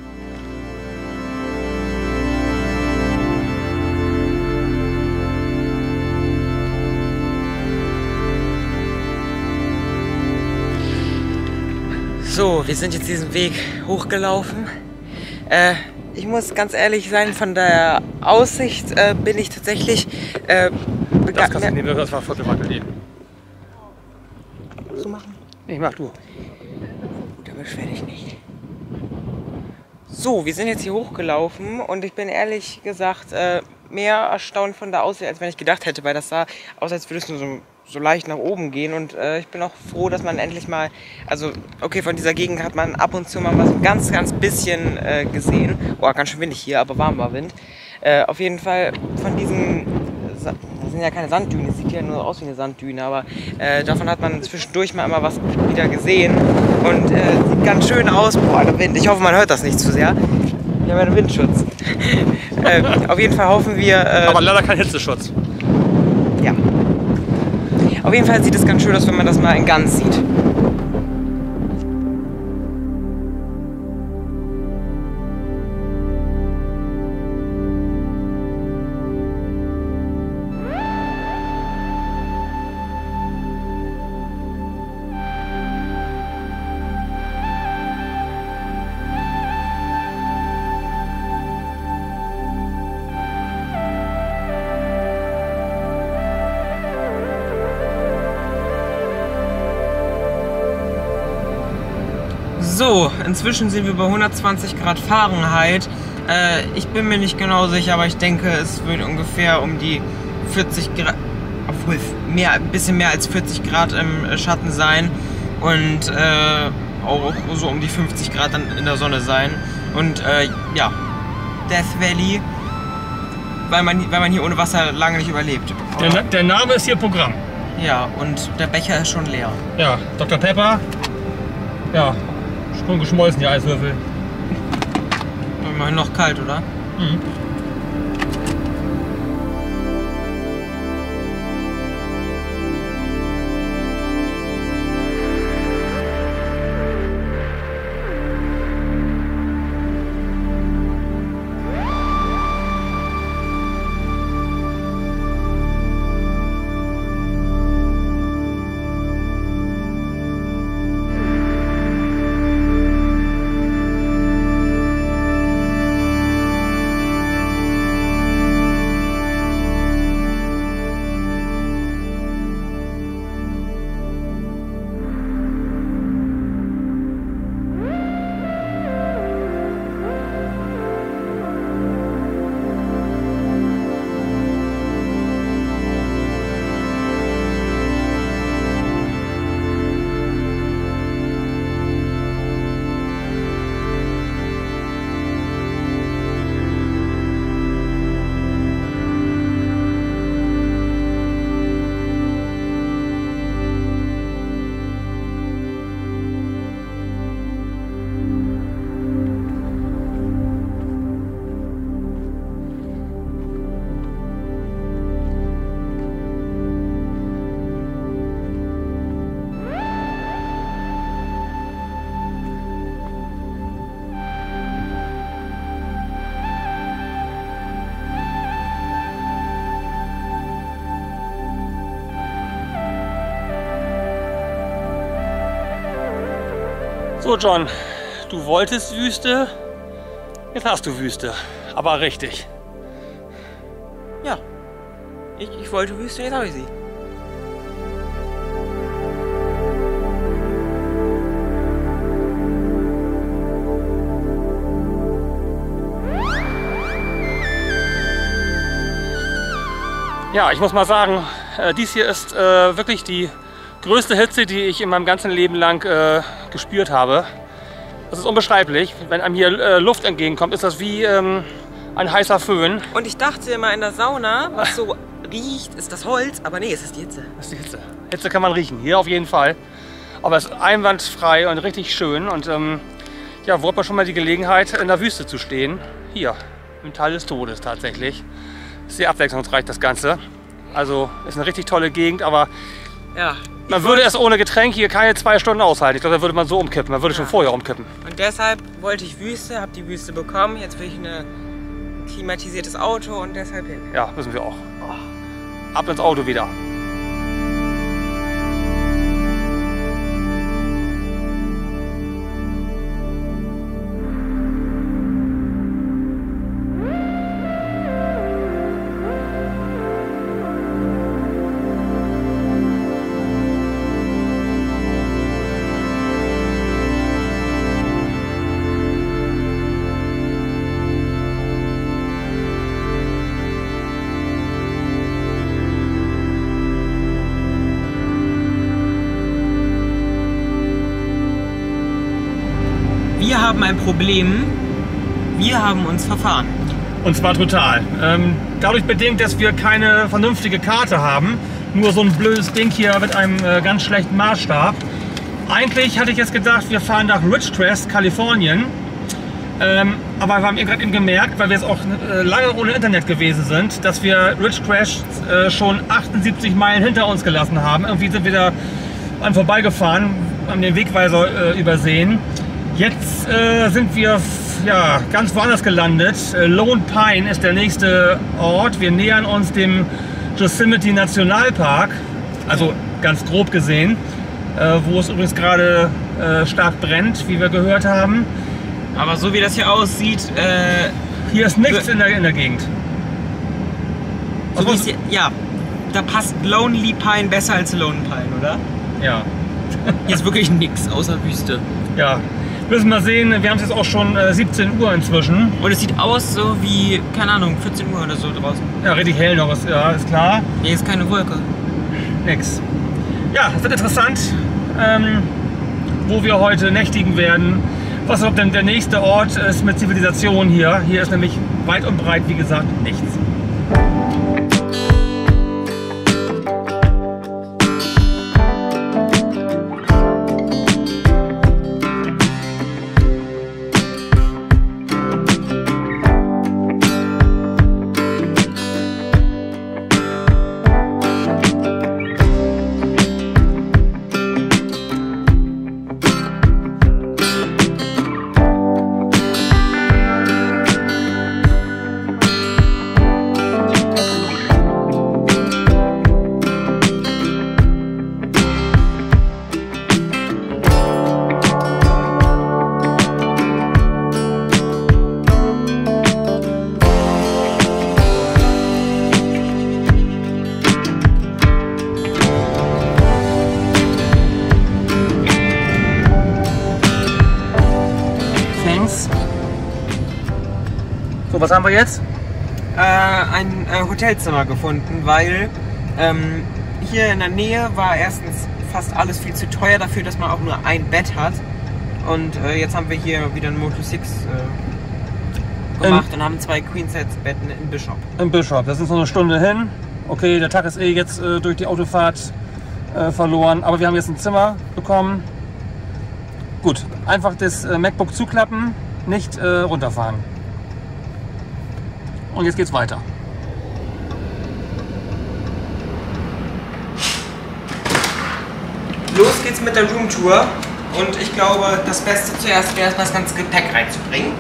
So, wir sind jetzt diesen Weg hochgelaufen. Äh, ich muss ganz ehrlich sein, von der Aussicht äh, bin ich tatsächlich äh,
Das kannst du nehmen, das war Viertelwackel.
So machen?
Nee, mach du.
Gut, aber beschwer dich nicht. So, wir sind jetzt hier hochgelaufen und ich bin ehrlich gesagt äh, mehr erstaunt von der Aussicht, als wenn ich gedacht hätte, weil das sah aus, als würde es nur so, so leicht nach oben gehen und äh, ich bin auch froh, dass man endlich mal, also okay, von dieser Gegend hat man ab und zu mal so ein ganz, ganz bisschen äh, gesehen. Oh, ganz schön windig hier, aber warm war Wind. Äh, auf jeden Fall von diesen, das sind ja keine Sanddünen, es sieht ja nur aus wie eine Sanddüne, aber äh, davon hat man zwischendurch mal immer was wieder gesehen und äh, sieht ganz schön aus. Boah, der Wind, ich hoffe, man hört das nicht zu sehr. Wir haben ja einen Windschutz. äh, auf jeden Fall hoffen wir... Äh,
aber leider kein Hitzeschutz.
Ja. Auf jeden Fall sieht es ganz schön aus, wenn man das mal in ganz sieht. So, inzwischen sind wir bei hundertzwanzig Grad Fahrenheit. Äh, ich bin mir nicht genau sicher, aber ich denke, es wird ungefähr um die vierzig Grad, obwohl mehr, ein bisschen mehr als vierzig Grad im Schatten sein und äh, auch so um die fünfzig Grad dann in der Sonne sein. Und äh, ja, Death Valley, weil man, weil man hier ohne Wasser lange nicht überlebt.
Der, der Name ist hier Programm.
Ja, und der Becher ist schon leer.
Ja, Doktor Pepper. Ja. Schon geschmolzen, die Eiswürfel.
Immerhin noch kalt, oder?
Mhm. So John, du wolltest Wüste, jetzt hast du Wüste, aber richtig.
Ja, ich, ich wollte Wüste, jetzt habe ich sie.
Ja, ich muss mal sagen, äh, dies hier ist äh, wirklich die größte Hitze, die ich in meinem ganzen Leben lang äh, gespürt habe. Das ist unbeschreiblich. Wenn einem hier äh, Luft entgegenkommt, ist das wie ähm, ein heißer Föhn.
Und ich dachte immer in der Sauna, was so riecht, ist das Holz, aber nee, es ist die Hitze.
Das ist die Hitze. Hitze kann man riechen, hier auf jeden Fall. Aber es ist einwandfrei und richtig schön. Und ähm, ja, wo hat man schon mal die Gelegenheit, in der Wüste zu stehen? Hier, im Tal des Todes tatsächlich. Sehr abwechslungsreich das Ganze. Also ist eine richtig tolle Gegend, aber
ja,
man würde es ohne Getränk hier keine zwei Stunden aushalten. Ich glaube, da würde man so umkippen. Man würde ja. schon vorher umkippen.
Und deshalb wollte ich Wüste, habe die Wüste bekommen. Jetzt will ich eine, ein klimatisiertes Auto und deshalb hin.
Ja, müssen wir auch. Oh. Ab ins Auto wieder.
Wir haben ein Problem. Wir haben uns verfahren.
Und zwar total. Ähm, dadurch bedingt, dass wir keine vernünftige Karte haben, nur so ein blödes Ding hier mit einem äh, ganz schlechten Maßstab. Eigentlich hatte ich jetzt gedacht, wir fahren nach Ridgecrest, Kalifornien. Ähm, aber wir haben gerade eben gemerkt, weil wir jetzt auch äh, lange ohne Internet gewesen sind, dass wir Ridgecrest äh, schon achtundsiebzig Meilen hinter uns gelassen haben. Irgendwie sind wir da an vorbeigefahren, haben den Wegweiser äh, übersehen. Jetzt äh, sind wir ja, ganz woanders gelandet. Äh, Lone Pine ist der nächste Ort. Wir nähern uns dem Yosemite Nationalpark, also ganz grob gesehen, äh, wo es übrigens gerade äh, stark brennt, wie wir gehört haben.
Aber so wie das hier aussieht, äh,
hier ist nichts in der, in der Gegend.
So wie hier, ja, da passt Lonely Pine besser als Lone Pine, oder?
Ja.
Hier ist wirklich nichts außer Wüste.
Ja. Müssen wir sehen, wir haben es jetzt auch schon äh, siebzehn Uhr inzwischen.
Und es sieht aus so wie, keine Ahnung, vierzehn Uhr oder so draußen.
Ja, richtig hell noch, ist, ja, ist klar.
Hier ist keine Wolke.
Nix. Ja, es wird interessant, ähm, wo wir heute nächtigen werden. Was ob denn der nächste Ort ist mit Zivilisation hier. Hier ist nämlich weit und breit, wie gesagt, nichts. So, was haben wir jetzt?
Äh, ein äh, Hotelzimmer gefunden, weil ähm, hier in der Nähe war erstens fast alles viel zu teuer dafür, dass man auch nur ein Bett hat. Und äh, jetzt haben wir hier wieder ein Moto six äh, gemacht in, und haben zwei Queen-Size-Betten in Bishop.
In Bishop, das ist noch eine Stunde hin. Okay, der Tag ist eh jetzt äh, durch die Autofahrt äh, verloren, aber wir haben jetzt ein Zimmer bekommen. Gut, einfach das äh, MacBook zuklappen, nicht äh, runterfahren. Und jetzt geht's weiter.
Los geht's mit der Roomtour. Und ich glaube, das Beste zuerst wäre, das ganze Gepäck reinzubringen.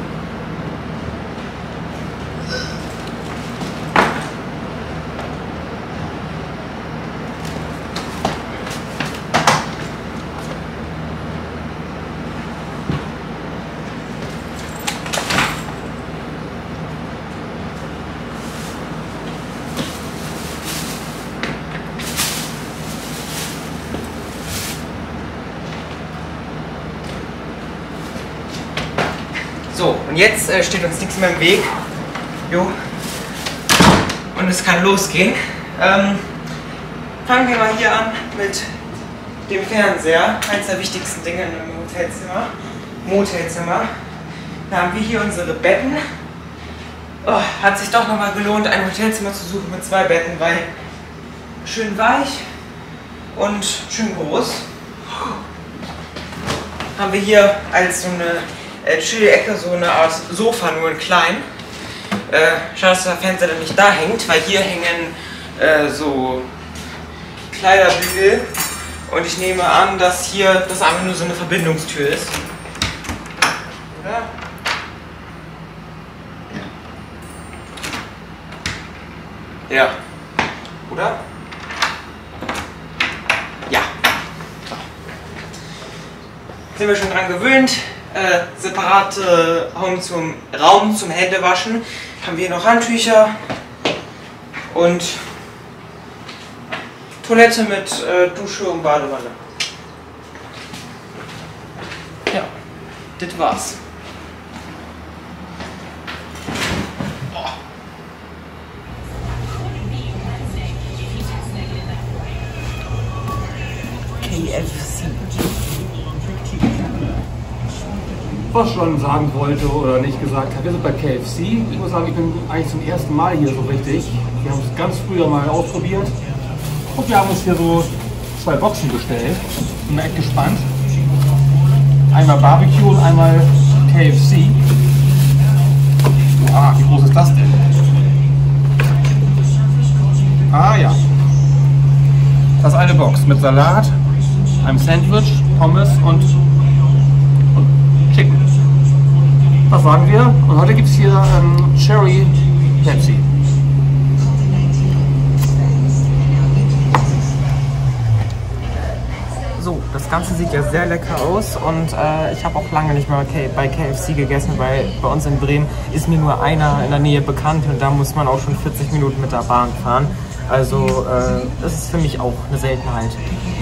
jetzt äh, steht uns nichts mehr im Weg. Jo. Und es kann losgehen. Ähm, fangen wir mal hier an mit dem Fernseher. Eines der wichtigsten Dinge im Hotelzimmer. Motelzimmer. Da haben wir hier unsere Betten. Oh, hat sich doch nochmal gelohnt, ein Hotelzimmer zu suchen mit zwei Betten, weil schön weich und schön groß. Haben wir hier als so eine äh, Chill-Ecke so eine Art Sofa, nur in klein. Äh, schade, dass der Fernseher dann nicht da hängt, weil hier hängen äh, so Kleiderbügel und ich nehme an, dass hier das einfach nur so eine Verbindungstür ist. Oder? Ja. Oder? Ja. So. Sind wir schon dran gewöhnt. Äh, separate Raum zum, Raum zum Händewaschen. Haben wir noch Handtücher. Und Toilette mit äh, Dusche und Badewanne. Ja. Das war's. K F C.
Was ich schon sagen wollte oder nicht gesagt habe, wir sind bei K F C. Ich muss sagen, ich bin eigentlich zum ersten Mal hier so richtig. Wir haben es ganz früher mal ausprobiert. Und wir haben uns hier so zwei Boxen bestellt. Bin echt gespannt. Einmal Barbecue und einmal K F C. Wow, wie groß ist das denn? Ah ja. Das ist eine Box mit Salat, einem Sandwich, Pommes und, und Chicken. Was sagen wir? Und heute gibt es hier ähm, Cherry Pepsi.
So, das Ganze sieht ja sehr lecker aus und äh, ich habe auch lange nicht mehr bei K F C gegessen, weil bei uns in Bremen ist mir nur einer in der Nähe bekannt und da muss man auch schon vierzig Minuten mit der Bahn fahren. Also äh, das ist für mich auch eine Seltenheit.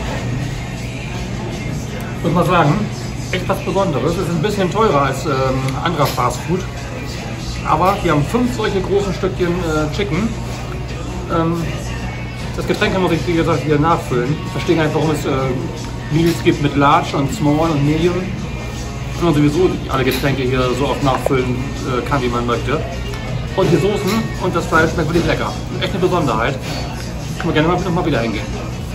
Muss man sagen, echt was Besonderes. Es ist ein bisschen teurer als ähm, anderer Fastfood. Aber wir haben fünf solche großen Stückchen äh, Chicken. Ähm, das Getränk kann man sich, wie gesagt, hier nachfüllen. Ich verstehe gar nicht, warum es äh, Meals gibt mit Large und Small und Medium. Wenn man sowieso alle Getränke hier so oft nachfüllen äh, kann, wie man möchte. Und die Soßen und das Fleisch schmeckt wirklich lecker. Echt eine Besonderheit. Können wir gerne mal, noch mal wieder hingehen.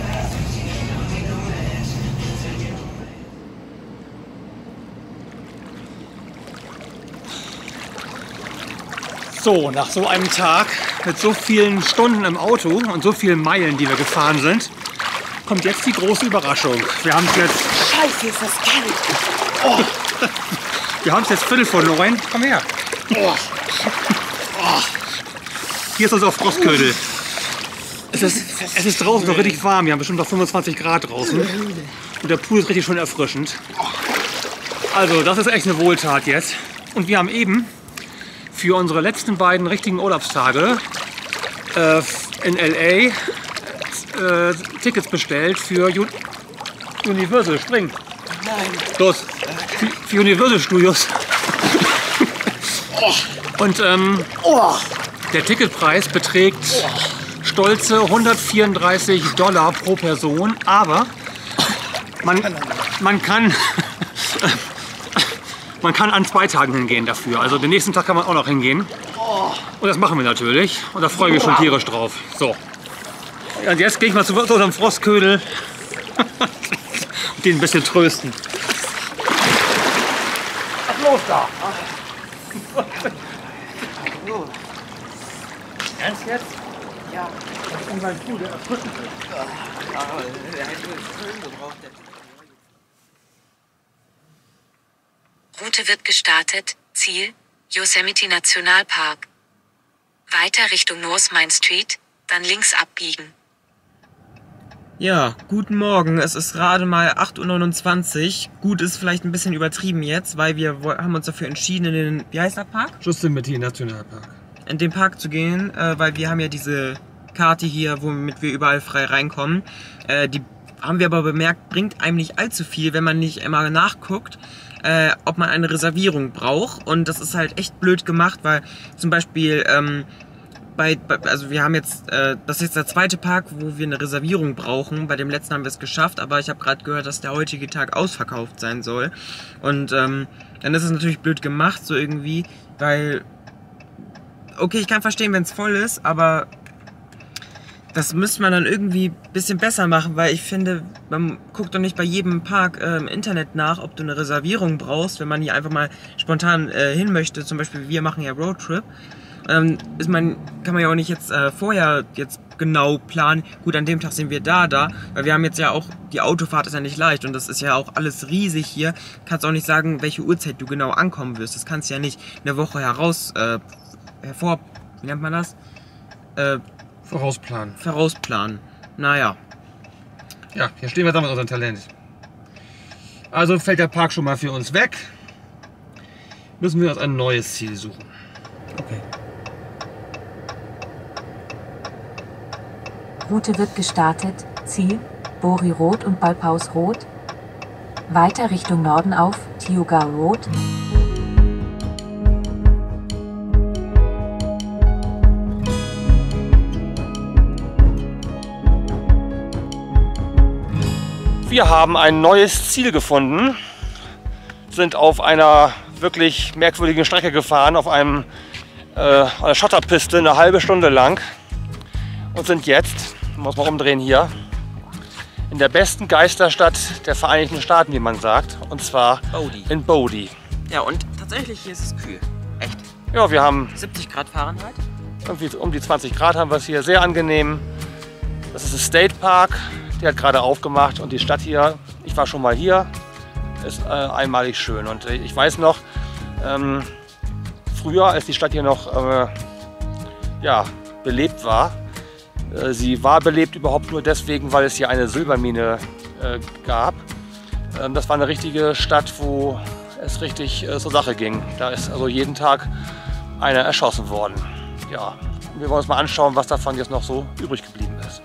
So, nach so einem Tag mit so vielen Stunden im Auto und so vielen Meilen, die wir gefahren sind, kommt jetzt die große Überraschung. Wir haben es jetzt...
Scheiße, ist das kalt!
Oh. Wir haben es jetzt Viertel vor neun. Komm her! Oh. Oh. Hier ist unser Frostködel. Es ist, es ist draußen noch richtig warm. Wir haben bestimmt noch fünfundzwanzig Grad draußen. Und der Pool ist richtig schön erfrischend. Also, das ist echt eine Wohltat jetzt. Und wir haben eben für unsere letzten beiden richtigen Urlaubstage äh, in L A äh, Tickets bestellt für U Universal. Spring!
Nein!
Los! Für, für Universal Studios. Und ähm, der Ticketpreis beträgt stolze hundertvierunddreißig Dollar pro Person, aber man, man kann man kann an zwei Tagen hingehen dafür. Also den nächsten Tag kann man auch noch hingehen. Und das machen wir natürlich. Und da freue ich mich schon tierisch drauf. So. Und jetzt gehe ich mal zu unserem Frostködel und den ein bisschen trösten. Was los da? Ernst jetzt?
Ja.
Das ist mein Pool, der erfrischend ist.
Der hätte Föhn gebraucht.
Route wird gestartet. Ziel: Yosemite Nationalpark. Weiter Richtung North Main Street, dann links abbiegen.
Ja, guten Morgen. Es ist gerade mal acht Uhr neunundzwanzig. Gut ist vielleicht ein bisschen übertrieben jetzt, weil wir haben uns dafür entschieden, in den, wie heißt der Park?
Yosemite Nationalpark.
In den Park zu gehen, äh, weil wir haben ja diese Karte hier, womit wir überall frei reinkommen. Äh, die haben wir aber bemerkt, bringt einem nicht allzu viel, wenn man nicht immer nachguckt, äh, ob man eine Reservierung braucht. Und das ist halt echt blöd gemacht, weil zum Beispiel ähm, bei, bei, also wir haben jetzt, äh, das ist jetzt der zweite Park, wo wir eine Reservierung brauchen. Bei dem letzten haben wir es geschafft, aber ich habe gerade gehört, dass der heutige Tag ausverkauft sein soll. Und ähm, dann ist es natürlich blöd gemacht, so irgendwie, weil, okay, ich kann verstehen, wenn es voll ist, aber das müsste man dann irgendwie ein bisschen besser machen, weil ich finde, man guckt doch nicht bei jedem Park äh, im Internet nach, ob du eine Reservierung brauchst, wenn man hier einfach mal spontan äh, hin möchte. Zum Beispiel, wir machen ja Roadtrip. Ähm, ist man, kann man ja auch nicht jetzt äh, vorher jetzt genau planen. Gut, an dem Tag sind wir da, da, weil wir haben jetzt ja auch, die Autofahrt ist ja nicht leicht und das ist ja auch alles riesig hier. Kannst auch nicht sagen, welche Uhrzeit du genau ankommen wirst. Das kannst du ja nicht eine Woche heraus, äh, hervor, wie nennt man das? Äh,
Vorausplanen.
Vorausplanen. Naja.
Ja, hier stehen wir dann mit unserem Talent. Also fällt der Park schon mal für uns weg. Müssen wir uns ein neues Ziel suchen.
Okay.
Route wird gestartet. Ziel: Bori Road und Balpaus Road. Weiter Richtung Norden auf Tioga Road.
Wir haben ein neues Ziel gefunden, sind auf einer wirklich merkwürdigen Strecke gefahren, auf einem, äh, einer Schotterpiste eine halbe Stunde lang und sind jetzt, muss man umdrehen hier, in der besten Geisterstadt der Vereinigten Staaten, wie man sagt, und zwar
Bodie.
in Bodie.
Ja, und tatsächlich hier ist es kühl. Echt.
Ja, wir haben
siebzig Grad Fahrenheit.
irgendwie um die zwanzig Grad, haben wir es hier, sehr angenehm. Das ist der State Park. Der hat gerade aufgemacht und die Stadt hier, ich war schon mal hier, ist äh, einmalig schön. Und äh, ich weiß noch, ähm, früher, als die Stadt hier noch äh, ja, belebt war, äh, sie war belebt überhaupt nur deswegen, weil es hier eine Silbermine äh, gab. Ähm, das war eine richtige Stadt, wo es richtig äh, zur Sache ging. Da ist also jeden Tag einer erschossen worden. Ja, wir wollen uns mal anschauen, was davon jetzt noch so übrig geblieben ist.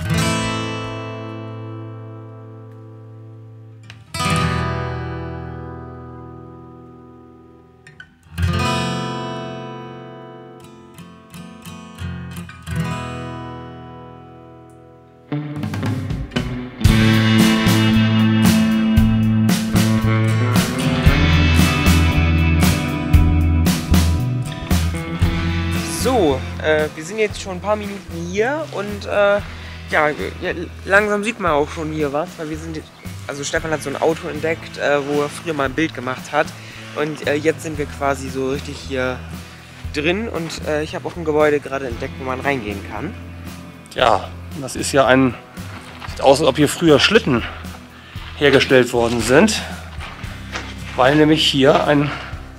So, äh, wir sind jetzt schon ein paar Minuten hier und äh, ja, ja, langsam sieht man auch schon hier was, weil wir sind jetzt, also Stefan hat so ein Auto entdeckt, äh, wo er früher mal ein Bild gemacht hat und äh, jetzt sind wir quasi so richtig hier drin und äh, ich habe auch ein Gebäude gerade entdeckt, wo man reingehen kann.
Ja, das ist ja ein, sieht aus, als ob hier früher Schlitten hergestellt worden sind, weil nämlich hier ein,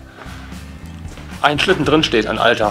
ein Schlitten drin steht, ein alter.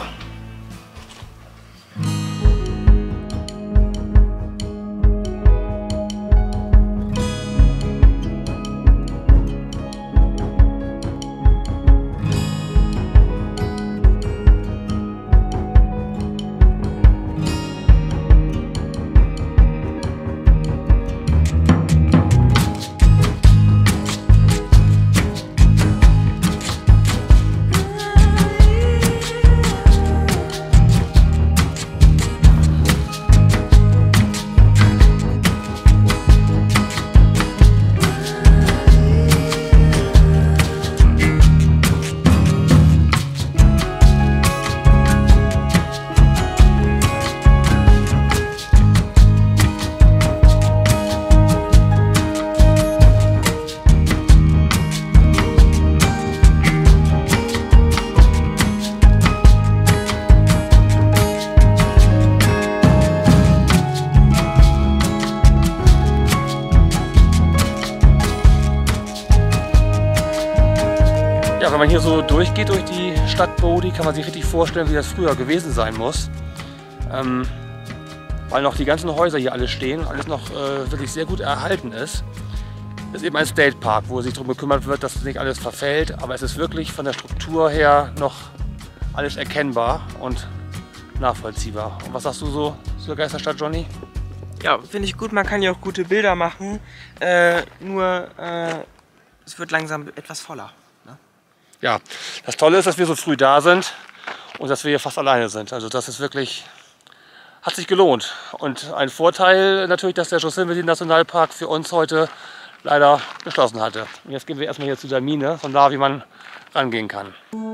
Ja, wenn man hier so durchgeht durch die Stadt Bodie, kann man sich richtig vorstellen, wie das früher gewesen sein muss. Ähm, weil noch die ganzen Häuser hier alle stehen, alles noch äh, wirklich sehr gut erhalten ist. Es ist eben ein State Park, wo sich darum gekümmert wird, dass nicht alles verfällt, aber es ist wirklich von der Struktur her noch alles erkennbar und nachvollziehbar. Und was sagst du so zur Geisterstadt, Johnny?
Ja, finde ich gut, man kann ja auch gute Bilder machen, äh, nur äh, es wird langsam etwas voller. Ne?
Ja, das Tolle ist, dass wir so früh da sind und dass wir hier fast alleine sind. Also das ist wirklich, hat sich gelohnt. Und ein Vorteil natürlich, dass der Yosemite Nationalpark für uns heute leider geschlossen hatte. Und jetzt gehen wir erstmal hier zu der Mine, von da, wie man rangehen kann.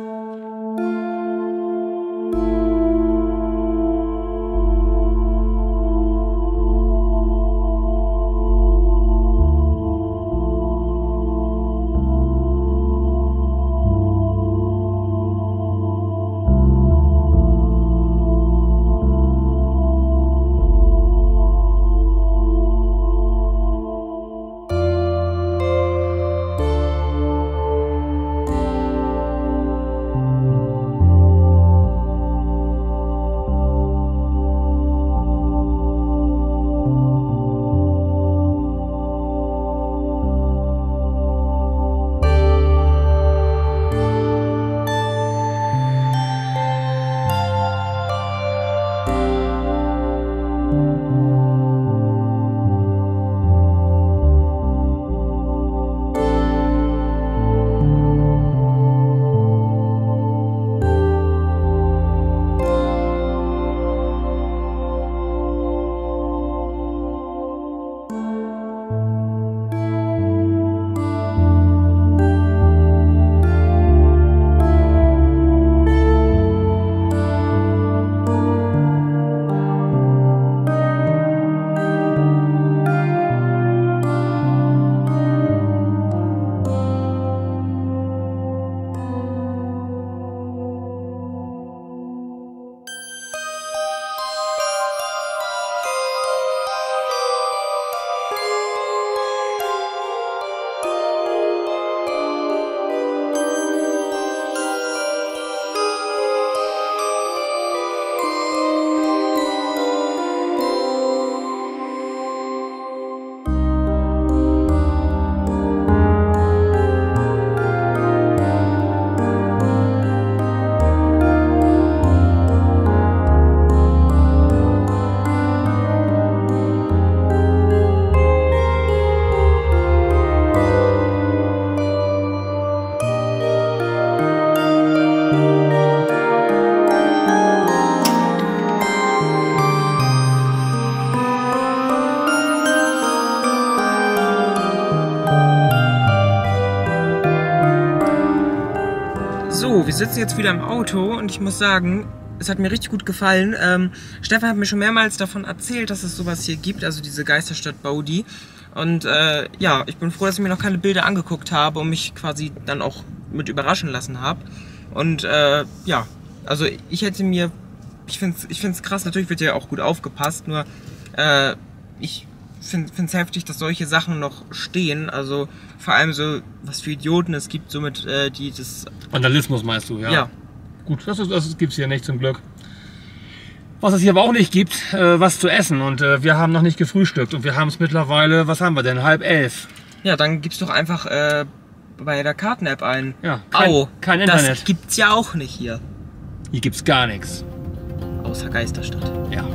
So, wir sitzen jetzt wieder im Auto und ich muss sagen, es hat mir richtig gut gefallen. Ähm, Stefan hat mir schon mehrmals davon erzählt, dass es sowas hier gibt, also diese Geisterstadt Baudi. Und äh, ja, ich bin froh, dass ich mir noch keine Bilder angeguckt habe und mich quasi dann auch mit überraschen lassen habe. Und äh, ja, also ich hätte mir, ich finde es ich find's krass, natürlich wird ja auch gut aufgepasst, nur äh, ich finde es heftig, dass solche Sachen noch stehen, also vor allem so, was für Idioten es gibt, somit äh, die das...
Vandalismus meinst du, ja?
Ja.
Gut, das, das gibt es hier nicht zum Glück. Was es hier aber auch nicht gibt, äh, was zu essen, und äh, wir haben noch nicht gefrühstückt und wir haben es mittlerweile, was haben wir denn, halb elf?
Ja, dann gibst doch einfach äh, bei der Karten-App ein.
Ja, kein,
Au,
kein Internet.
Das gibt's ja auch nicht hier.
Hier gibt's gar nichts.
Außer Geisterstadt.
Ja.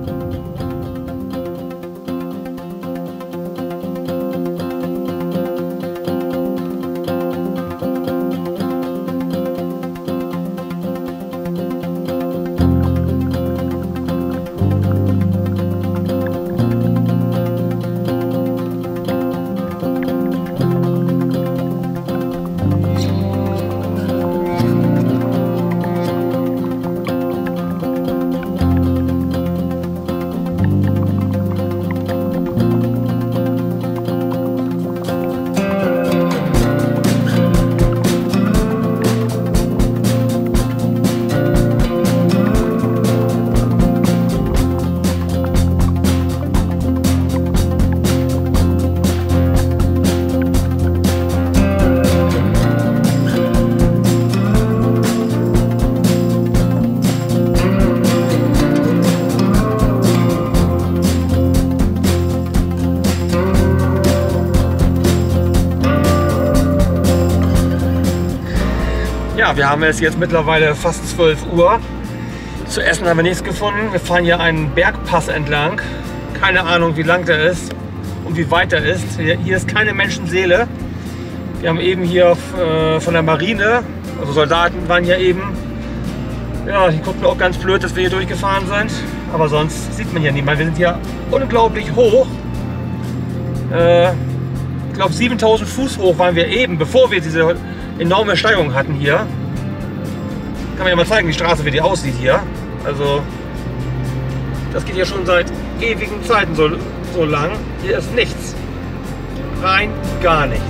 Ja, wir haben es jetzt mittlerweile fast zwölf Uhr. Zu essen haben wir nichts gefunden. Wir fahren hier einen Bergpass entlang Keine Ahnung, wie lang der ist und wie weit er ist. Hier ist keine Menschenseele. Wir haben eben hier äh, von der Marine, also Soldaten waren hier eben. Ja, die gucken auch ganz blöd, dass wir hier durchgefahren sind. Aber sonst sieht man hier niemand. Wir sind hier unglaublich hoch. Äh, ich glaube siebentausend Fuß hoch waren wir eben, bevor wir diese enorme Steigung hatten hier. Kann man ja mal zeigen, die Straße, wie die aussieht hier. Also das geht ja schon seit ewigen Zeiten so, so lang. Hier ist nichts. Rein gar nichts.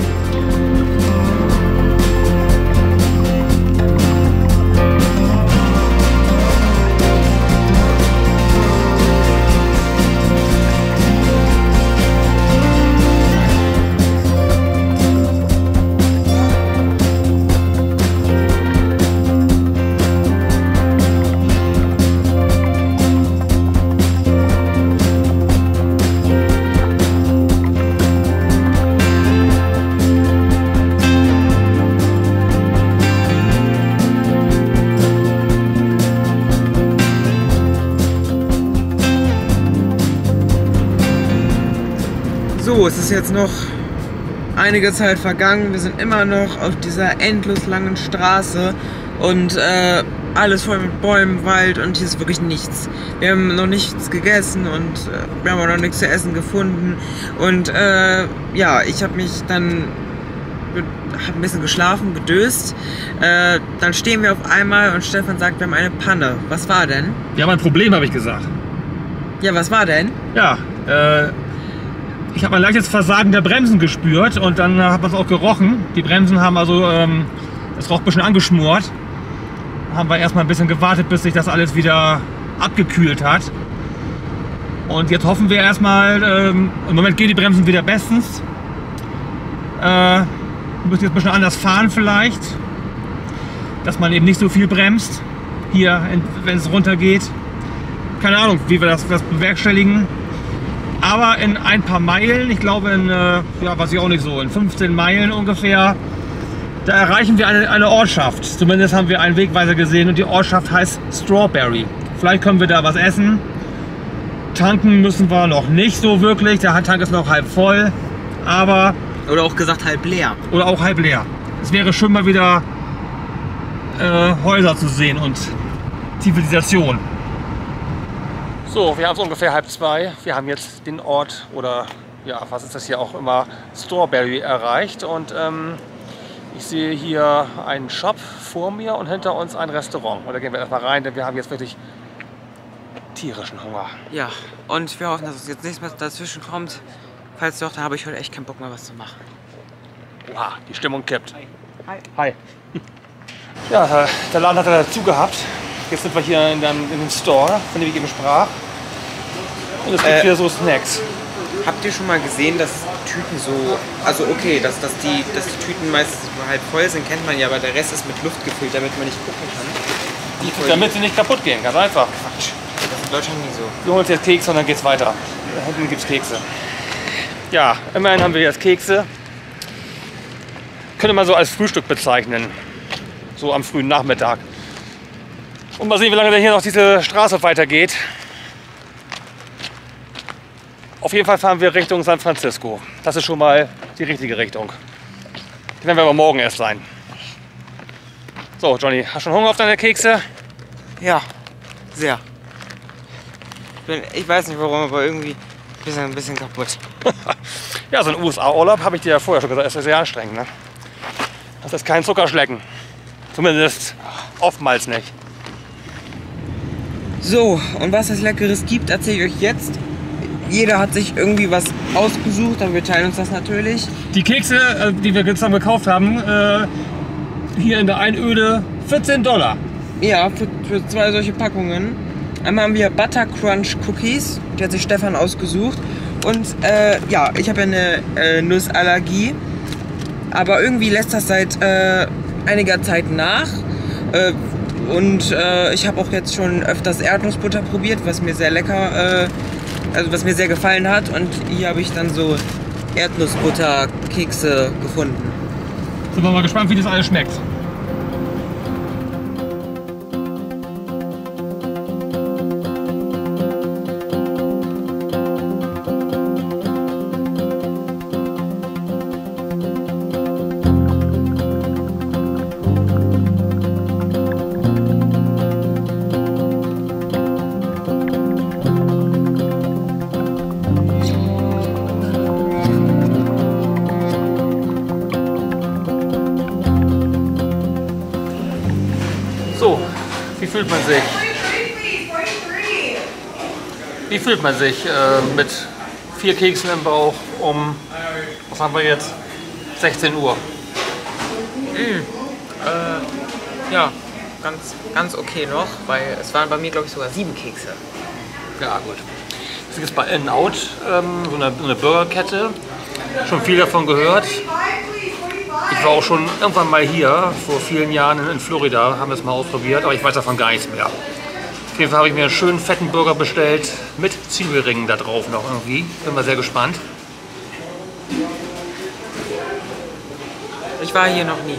So, es ist jetzt noch einige Zeit vergangen. Wir sind immer noch auf dieser endlos langen Straße und äh, alles voll mit Bäumen, Wald und hier ist wirklich nichts. Wir haben noch nichts gegessen und äh, wir haben auch noch nichts zu essen gefunden. Und äh, ja, ich habe mich dann hab ein bisschen geschlafen, gedöst. Äh, dann stehen wir auf einmal und Stefan sagt, wir haben eine Panne. Was war denn?
Wir haben ein Problem, habe ich gesagt.
Ja, was war denn?
Ja, äh, ich habe ein leichtes Versagen der Bremsen gespürt und dann hat man es auch gerochen. Die Bremsen haben also, ähm, es roch ein bisschen angeschmort. Haben wir erstmal ein bisschen gewartet, bis sich das alles wieder abgekühlt hat. Und jetzt hoffen wir erstmal, ähm, im Moment gehen die Bremsen wieder bestens. Äh, wir müssen jetzt ein bisschen anders fahren vielleicht, dass man eben nicht so viel bremst, hier, wenn es runter geht. Keine Ahnung, wie wir das, das bewerkstelligen. Aber in ein paar Meilen, ich glaube in, äh, ja, weiß ich auch nicht so, in fünfzehn Meilen ungefähr, da erreichen wir eine, eine Ortschaft. Zumindest haben wir einen Wegweiser gesehen und die Ortschaft heißt Strawberry. Vielleicht können wir da was essen. Tanken müssen wir noch nicht so wirklich, der Tank ist noch halb voll, aber...
Oder auch gesagt halb leer.
Oder auch halb leer. Es wäre schön mal wieder äh, Häuser zu sehen und Zivilisation. So, wir haben es ungefähr halb zwei. Wir haben jetzt den Ort oder ja, was ist das hier auch immer, Strawberry erreicht und ähm, ich sehe hier einen Shop vor mir und hinter uns ein Restaurant. Und da gehen wir erstmal rein, denn wir haben jetzt wirklich tierischen Hunger.
Ja, und wir hoffen, dass uns jetzt nichts mehr dazwischen kommt. Falls doch, dann habe ich heute echt keinen Bock mehr was zu machen.
Oha, die Stimmung kippt.
Hi.
Hi. Ja, der Laden hat dazu gehabt. Jetzt sind wir hier in dem, in dem Store, von dem ich eben sprach. Und es gibt
Äh,
hier so Snacks.
Habt ihr schon mal gesehen, dass Tüten so, also okay, dass, dass, die, dass die Tüten meistens halb voll sind, kennt man ja, aber der Rest ist mit Luft gefüllt, damit man nicht gucken kann.
Die, damit sie nicht kaputt gehen, ganz einfach.
Quatsch. Das ist in Deutschland nie so.
Wir holen uns jetzt Kekse und dann geht's weiter. Da hinten gibt's Kekse. Ja, immerhin haben wir jetzt Kekse. Könnte man so als Frühstück bezeichnen. So am frühen Nachmittag. Und mal sehen, wie lange denn hier noch diese Straße weitergeht. Auf jeden Fall fahren wir Richtung San Francisco. Das ist schon mal die richtige Richtung. Die werden wir aber morgen erst sein. So, Johnny, hast du schon Hunger auf deine Kekse?
Ja, sehr. Ich, bin, ich weiß nicht warum, aber irgendwie ein bisschen, ein bisschen kaputt.
Ja, so ein U S A-Urlaub, habe ich dir ja vorher schon gesagt, ist sehr anstrengend. Ne? Das ist kein Zuckerschlecken. Zumindest oftmals nicht.
So, und was es Leckeres gibt, erzähle ich euch jetzt. Jeder hat sich irgendwie was ausgesucht, aber wir teilen uns das natürlich.
Die Kekse, die wir zusammen gekauft haben, hier in der Einöde, vierzehn Dollar.
Ja, für, für zwei solche Packungen. Einmal haben wir Butter Crunch Cookies, die hat sich Stefan ausgesucht. Und äh, ja, ich habe ja eine äh, Nussallergie, aber irgendwie lässt das seit äh, einiger Zeit nach. Äh, und äh, ich habe auch jetzt schon öfters Erdnussbutter probiert, was mir sehr lecker, äh, also was mir sehr gefallen hat. Und hier habe ich dann so Erdnussbutter-Kekse gefunden.
Sind wir mal gespannt, wie das alles schmeckt. fühlt man sich? Wie fühlt man sich äh, mit vier Keksen im Bauch um, was haben wir jetzt, sechzehn Uhr?
Mm, äh, ja, ganz, ganz okay noch, weil es waren bei mir, glaube ich, sogar sieben Kekse.
Ja, gut. Das ist jetzt bei In-N-Out, ähm, so eine, so eine Burgerkette. Schon viel davon gehört. Ich war auch schon irgendwann mal hier, vor vielen Jahren in Florida, haben wir es mal ausprobiert, aber ich weiß davon gar nichts mehr. Auf jeden Fall habe ich mir einen schönen fetten Burger bestellt, mit Zwiebelringen da drauf noch irgendwie. Bin mal sehr gespannt.
Ich war hier noch nie.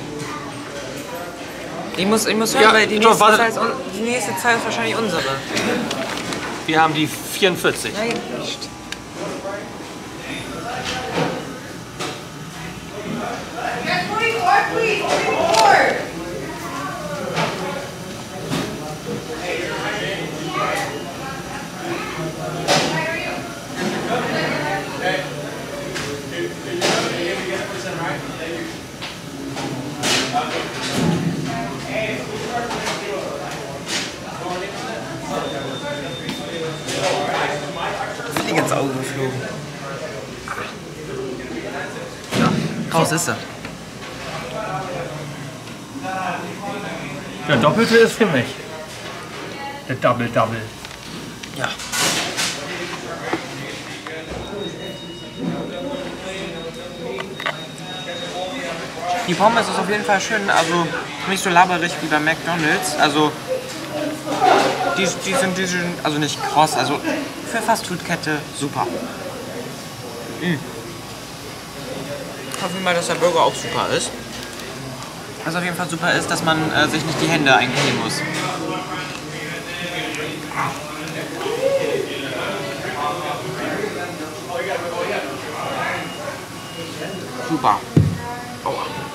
Ich muss, ich muss hören,
Ja,
weil die
doch,
nächste,
warte.
Zahl ist, un- die nächste Zahl ist wahrscheinlich unsere.
Wir haben die vierundvierzig.
Nein, nicht. Fliege ins Auge geflogen. Ja, raus ist er.
Der Doppelte ist für mich. Der Double Double.
Ja. Die Pommes ist auf jeden Fall schön, also nicht so laberig wie bei McDonald's. Also die, die, sind, die sind also nicht kross, also für Fastfood-Kette super. Mm. Ich hoffe mal, dass der Burger auch super ist. Was auf jeden Fall super ist, dass man äh, sich nicht die Hände eincremen muss. Super. Aua.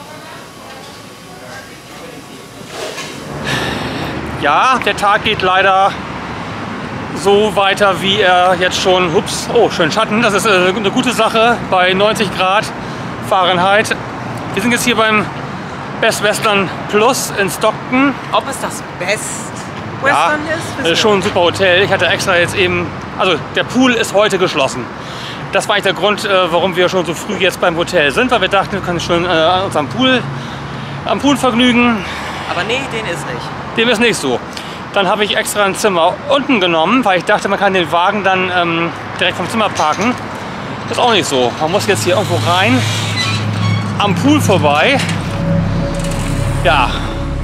Ja, der Tag geht leider so weiter, wie er jetzt schon, ups, oh, schön Schatten, das ist äh, eine gute Sache bei neunzig Grad Fahrenheit. Wir sind jetzt hier beim Best Western Plus in Stockton.
Ob es das Best Western
Ja,
ist?
äh,
wissen wir
schon ein super Hotel. Ich hatte extra jetzt eben, also der Pool ist heute geschlossen. Das war eigentlich der Grund, äh, warum wir schon so früh jetzt beim Hotel sind, weil wir dachten, wir können schon äh, uns am Pool, am Pool vergnügen.
Aber nee, den ist nicht.
Dem ist nicht so. Dann habe ich extra ein Zimmer unten genommen, weil ich dachte, man kann den Wagen dann ähm, direkt vom Zimmer parken. Das ist auch nicht so. Man muss jetzt hier irgendwo rein, am Pool vorbei. Ja.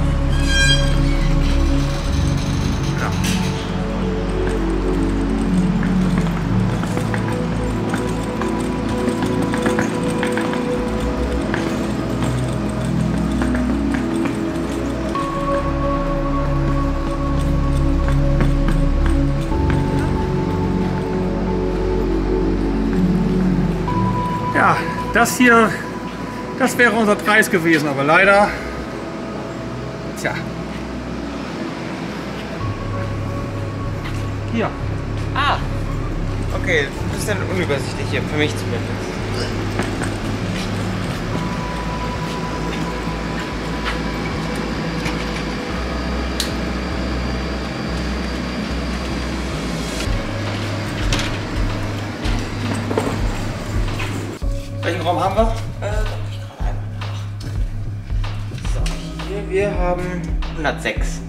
Ja, das hier, das wäre unser Preis gewesen, aber leider, tja, hier.
Ah. Okay, ein bisschen unübersichtlich hier, für mich zumindest.
Welchen Raum haben wir?
Äh, guck ich gerade einmal nach. So, hier, wir haben hundertsechs.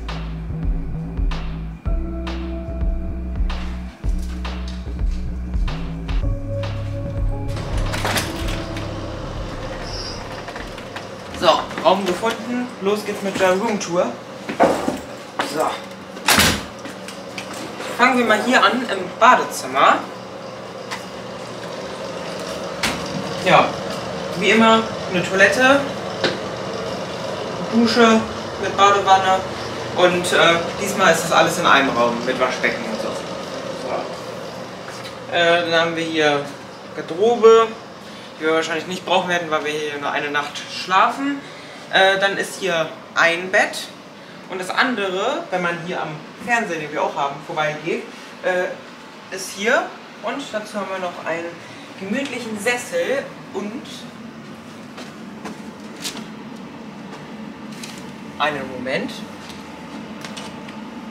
So, Raum gefunden. Los geht's mit der Roomtour. So. Fangen wir mal hier an im Badezimmer. Ja, wie immer eine Toilette, Dusche mit Badewanne und äh, diesmal ist das alles in einem Raum mit Waschbecken und so. so. Äh, dann haben wir hier Garderobe, die wir wahrscheinlich nicht brauchen werden, weil wir hier nur eine Nacht schlafen. Äh, dann ist hier ein Bett und das andere, wenn man hier am Fernseher, den wir auch haben, vorbeigeht, äh, ist hier und dazu haben wir noch einen gemütlichen Sessel und einen Moment.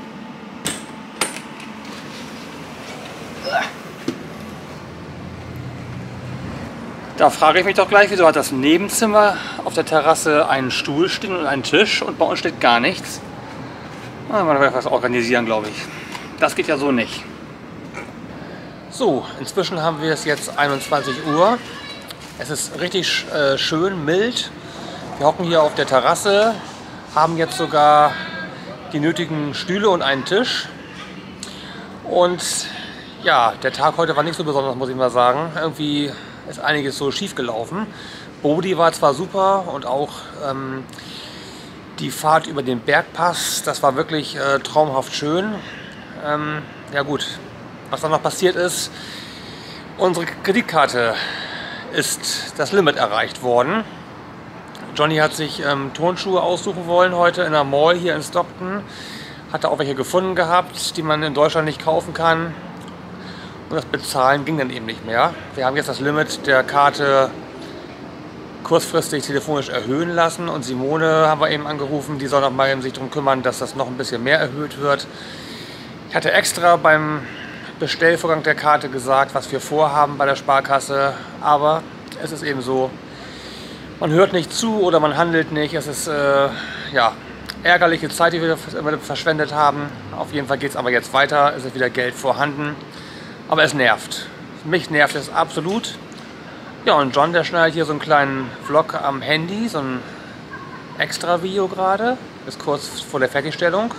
Da frage ich mich doch gleich, wieso hat das Nebenzimmer auf der Terrasse einen Stuhl stehen und einen Tisch und bei uns steht gar nichts? Na, man wird was organisieren, glaube ich. Das geht ja so nicht. So, inzwischen haben wir es jetzt einundzwanzig Uhr. Es ist richtig äh, schön mild. Wir hocken hier auf der Terrasse, haben jetzt sogar die nötigen Stühle und einen Tisch. Und ja, der Tag heute war nicht so besonders, muss ich mal sagen. Irgendwie ist einiges so schief gelaufen. Bodie war zwar super und auch ähm, die Fahrt über den Bergpass, das war wirklich äh, traumhaft schön. Ähm, ja gut, was dann noch passiert ist, unsere Kreditkarte ist das Limit erreicht worden. Johnny hat sich ähm, Turnschuhe aussuchen wollen heute in der Mall hier in Stockton. Hat er auch welche gefunden gehabt, die man in Deutschland nicht kaufen kann. Und das Bezahlen ging dann eben nicht mehr. Wir haben jetzt das Limit der Karte kurzfristig telefonisch erhöhen lassen. Und Simone haben wir eben angerufen, die soll noch mal sich darum kümmern, dass das noch ein bisschen mehr erhöht wird. Ich hatte extra beim Bestellvorgang der Karte gesagt, was wir vorhaben bei der Sparkasse. Aber es ist eben so, man hört nicht zu oder man handelt nicht. Es ist äh, ja, ärgerliche Zeit, die wir verschwendet haben. Auf jeden Fall geht es aber jetzt weiter. Es ist wieder Geld vorhanden. Aber es nervt. Mich nervt es absolut. Ja, und John, der schneidet hier so einen kleinen Vlog am Handy, so ein extra Video gerade. Ist kurz vor der Fertigstellung.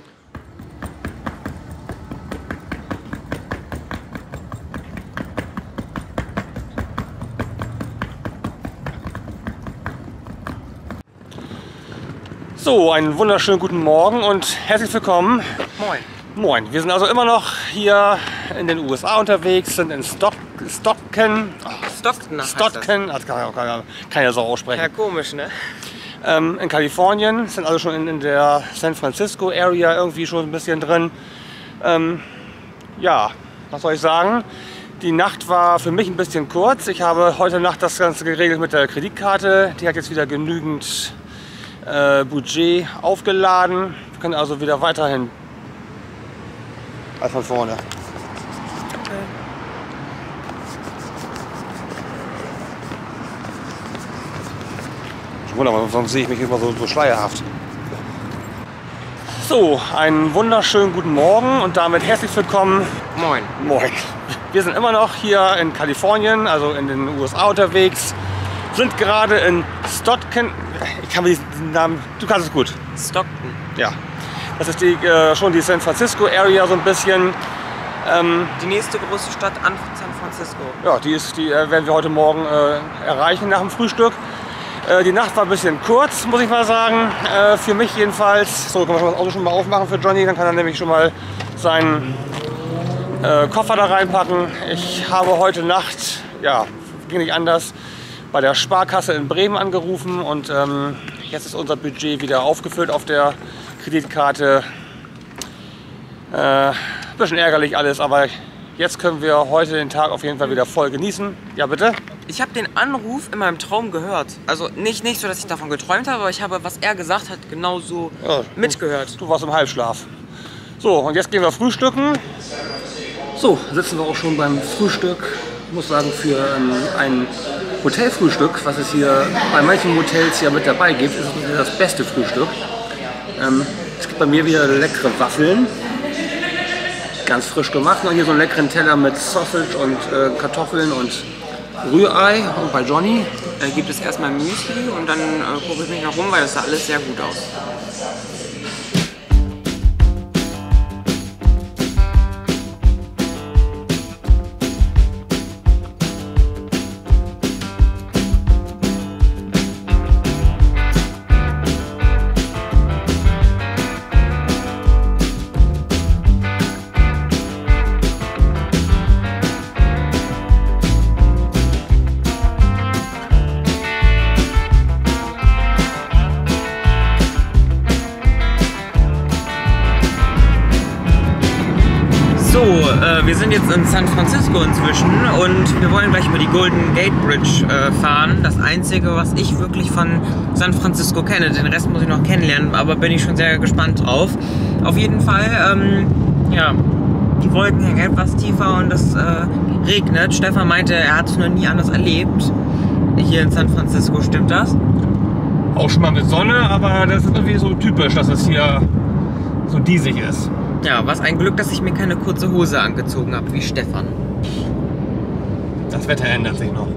So, einen wunderschönen guten Morgen und herzlich willkommen.
Moin.
Moin. Wir sind also immer noch hier in den U S A unterwegs, sind in Stock, Stockton. Oh,
Stockton.
Stockton, das kann, kann, kann ja so aussprechen.
Ja, komisch, ne?
Ähm, in Kalifornien, sind also schon in, in der San Francisco Area irgendwie schon ein bisschen drin. Ähm, ja, was soll ich sagen? Die Nacht war für mich ein bisschen kurz. Ich habe heute Nacht das Ganze geregelt mit der Kreditkarte. Die hat jetzt wieder genügend äh, Budget aufgeladen. Wir können also wieder weiterhin als von vorne.
Okay.
Wunderbar, sonst sehe ich mich immer so, so schleierhaft. So, einen wunderschönen guten Morgen und damit herzlich willkommen.
Moin.
Moin. Wir sind immer noch hier in Kalifornien, also in den U S A unterwegs. Sind gerade in Stockton. Ich kann mir diesen Namen. Du kannst es gut.
Stockton.
Ja. Das ist die, äh, schon die San Francisco Area so ein bisschen. Ähm,
Die nächste große Stadt an San Francisco.
ja, die, ist, die äh, werden wir heute Morgen äh, erreichen nach dem Frühstück. Äh, die Nacht war ein bisschen kurz, muss ich mal sagen. Äh, für mich jedenfalls. So, können wir das Auto schon mal aufmachen für Johnny. Dann kann er nämlich schon mal seinen äh, Koffer da reinpacken. Ich habe heute Nacht, ja, ging nicht anders, bei der Sparkasse in Bremen angerufen. Und ähm, jetzt ist unser Budget wieder aufgefüllt auf der Kreditkarte. Äh, bisschen ärgerlich alles, aber jetzt können wir heute den Tag auf jeden Fall wieder voll genießen. Ja, bitte?
Ich habe den Anruf in meinem Traum gehört. Also nicht, nicht so, dass ich davon geträumt habe, aber ich habe, was er gesagt hat, genauso
Ja,
mitgehört.
Du warst im Halbschlaf. So, und jetzt gehen wir frühstücken. So, sitzen wir auch schon beim Frühstück. Ich muss sagen, für ähm, ein Hotelfrühstück, was es hier bei manchen Hotels ja mit dabei gibt, ist es das beste Frühstück. Ähm, es gibt bei mir wieder leckere Waffeln. Ganz frisch gemacht. Und hier so einen leckeren Teller mit Sausage und äh, Kartoffeln und Rührei. Und bei Johnny
Äh, gibt es erstmal Müsli und dann äh, gucke ich mich noch rum, weil das sah alles sehr gut aus. So, äh, wir sind jetzt in San Francisco inzwischen und wir wollen gleich über die Golden Gate Bridge äh, fahren. Das einzige, was ich wirklich von San Francisco kenne. Den Rest muss ich noch kennenlernen, aber bin ich schon sehr gespannt drauf. Auf jeden Fall, ähm, ja, die Wolken hängen etwas tiefer und es äh, regnet. Stefan meinte, er hat es noch nie anders erlebt. Hier in San Francisco, stimmt das?
Auch schon mal mit Sonne, aber das ist irgendwie so typisch, dass es hier so diesig ist.
Ja, was ein Glück, dass ich mir keine kurze Hose angezogen habe, wie Stefan.
Das Wetter ändert sich noch.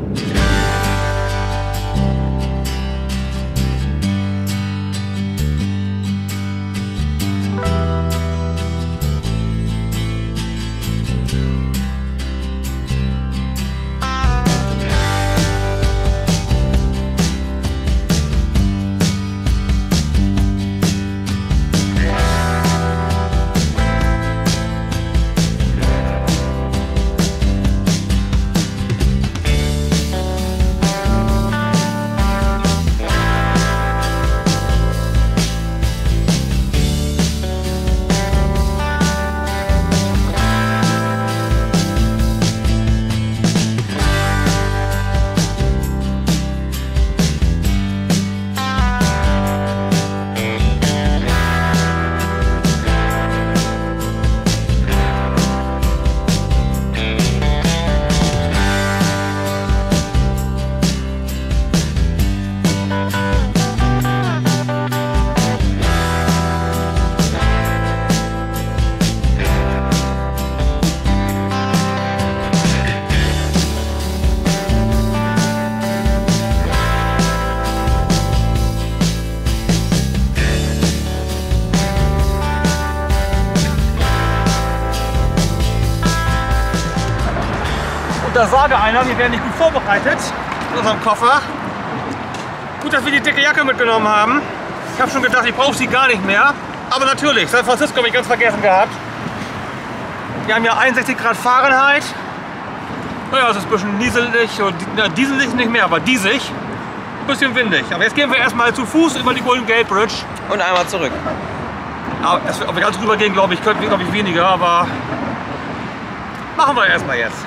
Da sage einer, wir werden nicht gut vorbereitet in unserem Koffer. Gut, dass wir die dicke Jacke mitgenommen haben. Ich habe schon gedacht, ich brauche sie gar nicht mehr. Aber natürlich, San Francisco habe ich ganz vergessen gehabt. Wir haben ja einundsechzig Grad Fahrenheit. Naja, es ist ein bisschen nieselig, und, na, dieselig nicht mehr, aber diesig. Ein bisschen windig. Aber jetzt gehen wir erstmal zu Fuß über die Golden Gate Bridge.
Und einmal zurück.
Aber, ob wir ganz rüber gehen, glaube ich, könnten wir, glaube ich, weniger, aber machen wir erstmal jetzt.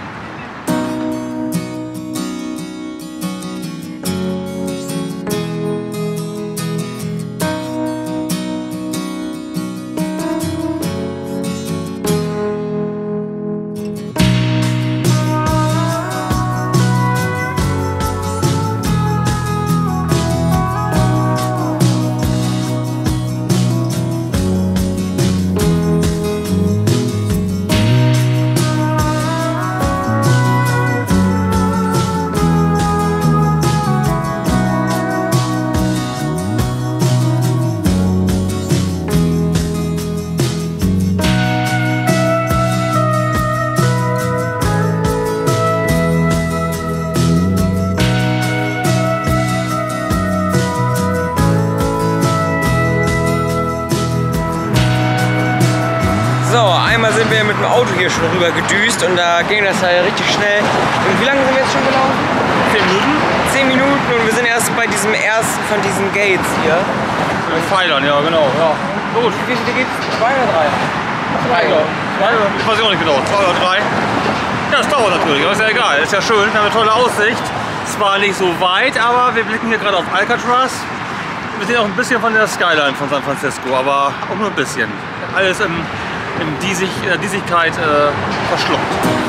Einmal sind wir mit dem Auto hier schon rüber gedüst und da ging das halt richtig schnell. Und wie lange sind wir jetzt schon gelaufen?
Zehn Minuten?
Zehn Minuten und wir sind erst bei diesem ersten von diesen Gates hier.
Mit Pfeilern, ja genau. Ja. Gut.
Wie viele geht's? Zwei oder drei?
Drei, ja. Zwei, ich weiß auch nicht genau. Zwei oder drei. Ja, das dauert natürlich, aber ist ja egal. Ist ja schön, wir haben eine tolle Aussicht. Zwar nicht so weit, aber wir blicken hier gerade auf Alcatraz. Wir sehen auch ein bisschen von der Skyline von San Francisco, aber auch nur ein bisschen. Alles im in Diesig, in der Diesigkeit äh, verschluckt.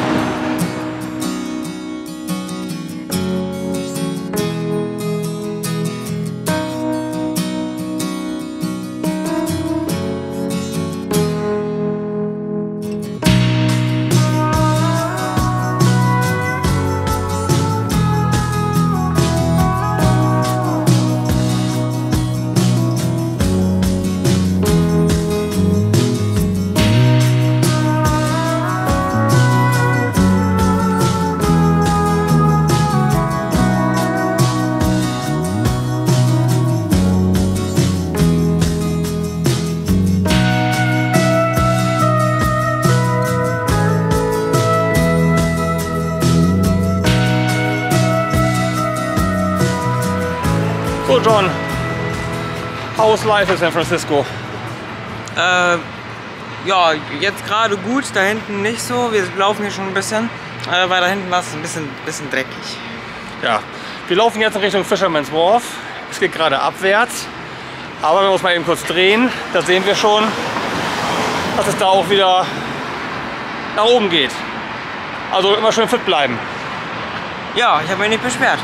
So John, how's life in San Francisco?
Äh, ja, jetzt gerade gut, da hinten nicht so. Wir laufen hier schon ein bisschen, äh, weil da hinten war es ein bisschen, bisschen dreckig.
Ja, wir laufen jetzt in Richtung Fisherman's Wharf. Es geht gerade abwärts. Aber wenn wir uns mal eben kurz drehen, da sehen wir schon, dass es da auch wieder nach oben geht. Also immer schön fit bleiben.
Ja, ich habe mich nicht beschwert.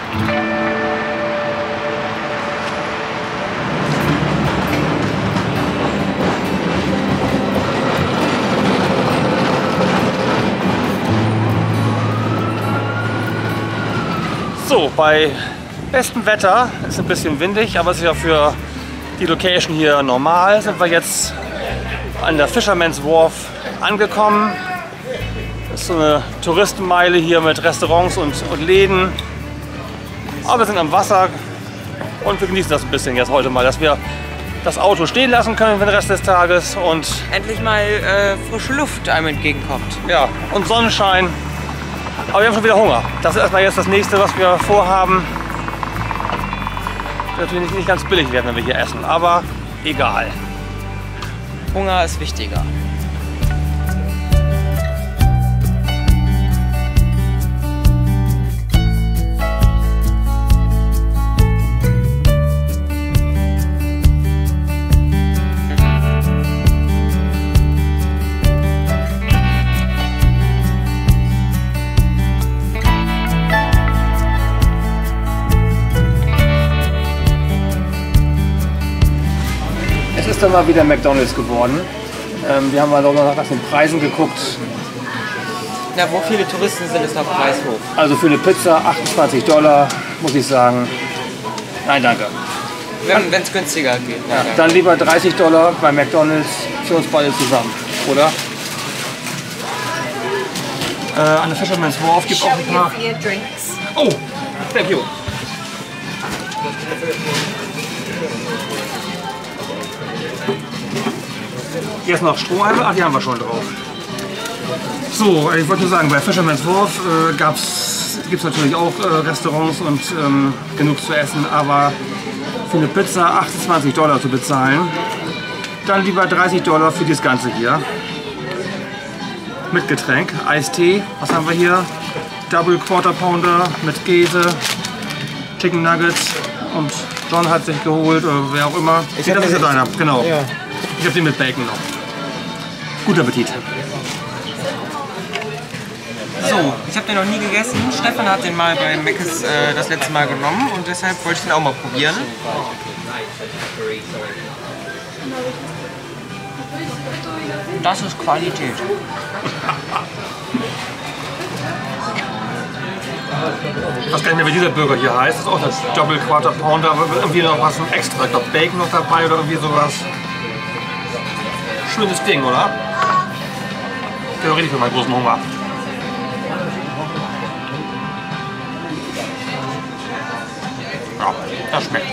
So, bei bestem Wetter, ist ein bisschen windig, aber es ist ja für die Location hier normal, sind wir jetzt an der Fisherman's Wharf angekommen. Das ist so eine Touristenmeile hier mit Restaurants und, und Läden. Aber wir sind am Wasser und wir genießen das ein bisschen jetzt heute mal, dass wir das Auto stehen lassen können für den Rest des Tages und
Endlich mal äh, frische Luft einem entgegenkommt.
ja, und Sonnenschein. Aber wir haben schon wieder Hunger. Das ist erstmal jetzt das nächste, was wir vorhaben. Wird natürlich nicht ganz billig werden, wenn wir hier essen, aber egal.
Hunger ist wichtiger.
Es ist dann mal wieder McDonald's geworden. Ähm, wir haben mal noch nach den Preisen geguckt.
Ja, wo viele Touristen sind, ist noch preishoch.
Also für eine Pizza achtundzwanzig Dollar, muss ich sagen. Nein, danke.
Wenn es günstiger geht.
Ja, dann lieber dreißig Dollar bei McDonald's für uns beide zusammen, oder? Äh, an der Fisherman's Wharf gibt es auch ein paar. Oh, thank you. Hier ist noch Strohhalme, ach die haben wir schon drauf. So, ich wollte nur sagen, bei Fisherman's Wharf äh, gibt es natürlich auch äh, Restaurants und ähm, genug zu essen, aber für eine Pizza achtundzwanzig Dollar zu bezahlen, dann lieber dreißig Dollar für das Ganze hier. Mit Getränk, Eistee, was haben wir hier? Double Quarter Pounder mit Käse, Chicken Nuggets und John hat sich geholt, oder wer auch immer.
Ich
Nee,
hab
das ist ja
mir-
deiner, genau.
Ja.
Ich habe den mit Bacon noch. Guten Appetit.
So, ich habe den noch nie gegessen. Stefan hat den mal bei Mc's äh, das letzte Mal genommen und deshalb wollte ich den auch mal probieren. Das ist Qualität.
Ich weiß gar nicht mehr, wie dieser Burger hier heißt. Das ist auch das Double Quarter Pounder, aber irgendwie noch was extra. Ich glaube Bacon noch dabei oder irgendwie sowas. Schönes Ding, oder? Ich habe richtig für meinen großen Hunger. Ja, das schmeckt.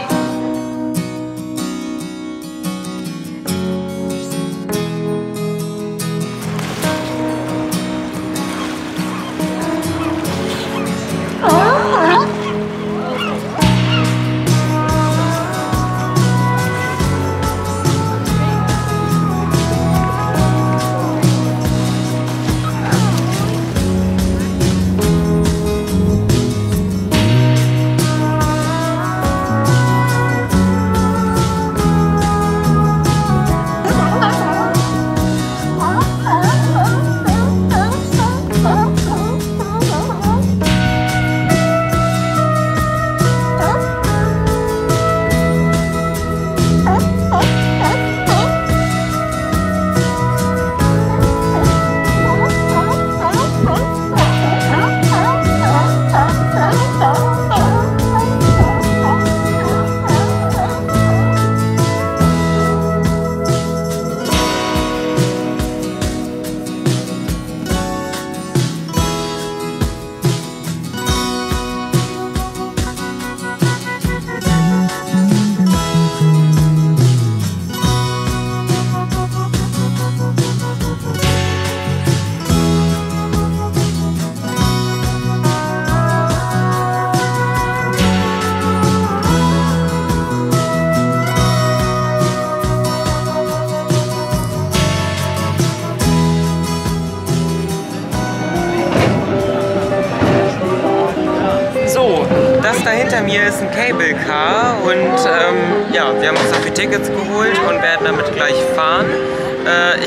Das da hinter mir ist ein Cable Car und ähm, ja, wir haben uns dafür Tickets geholt und werden damit gleich fahren. Äh, ich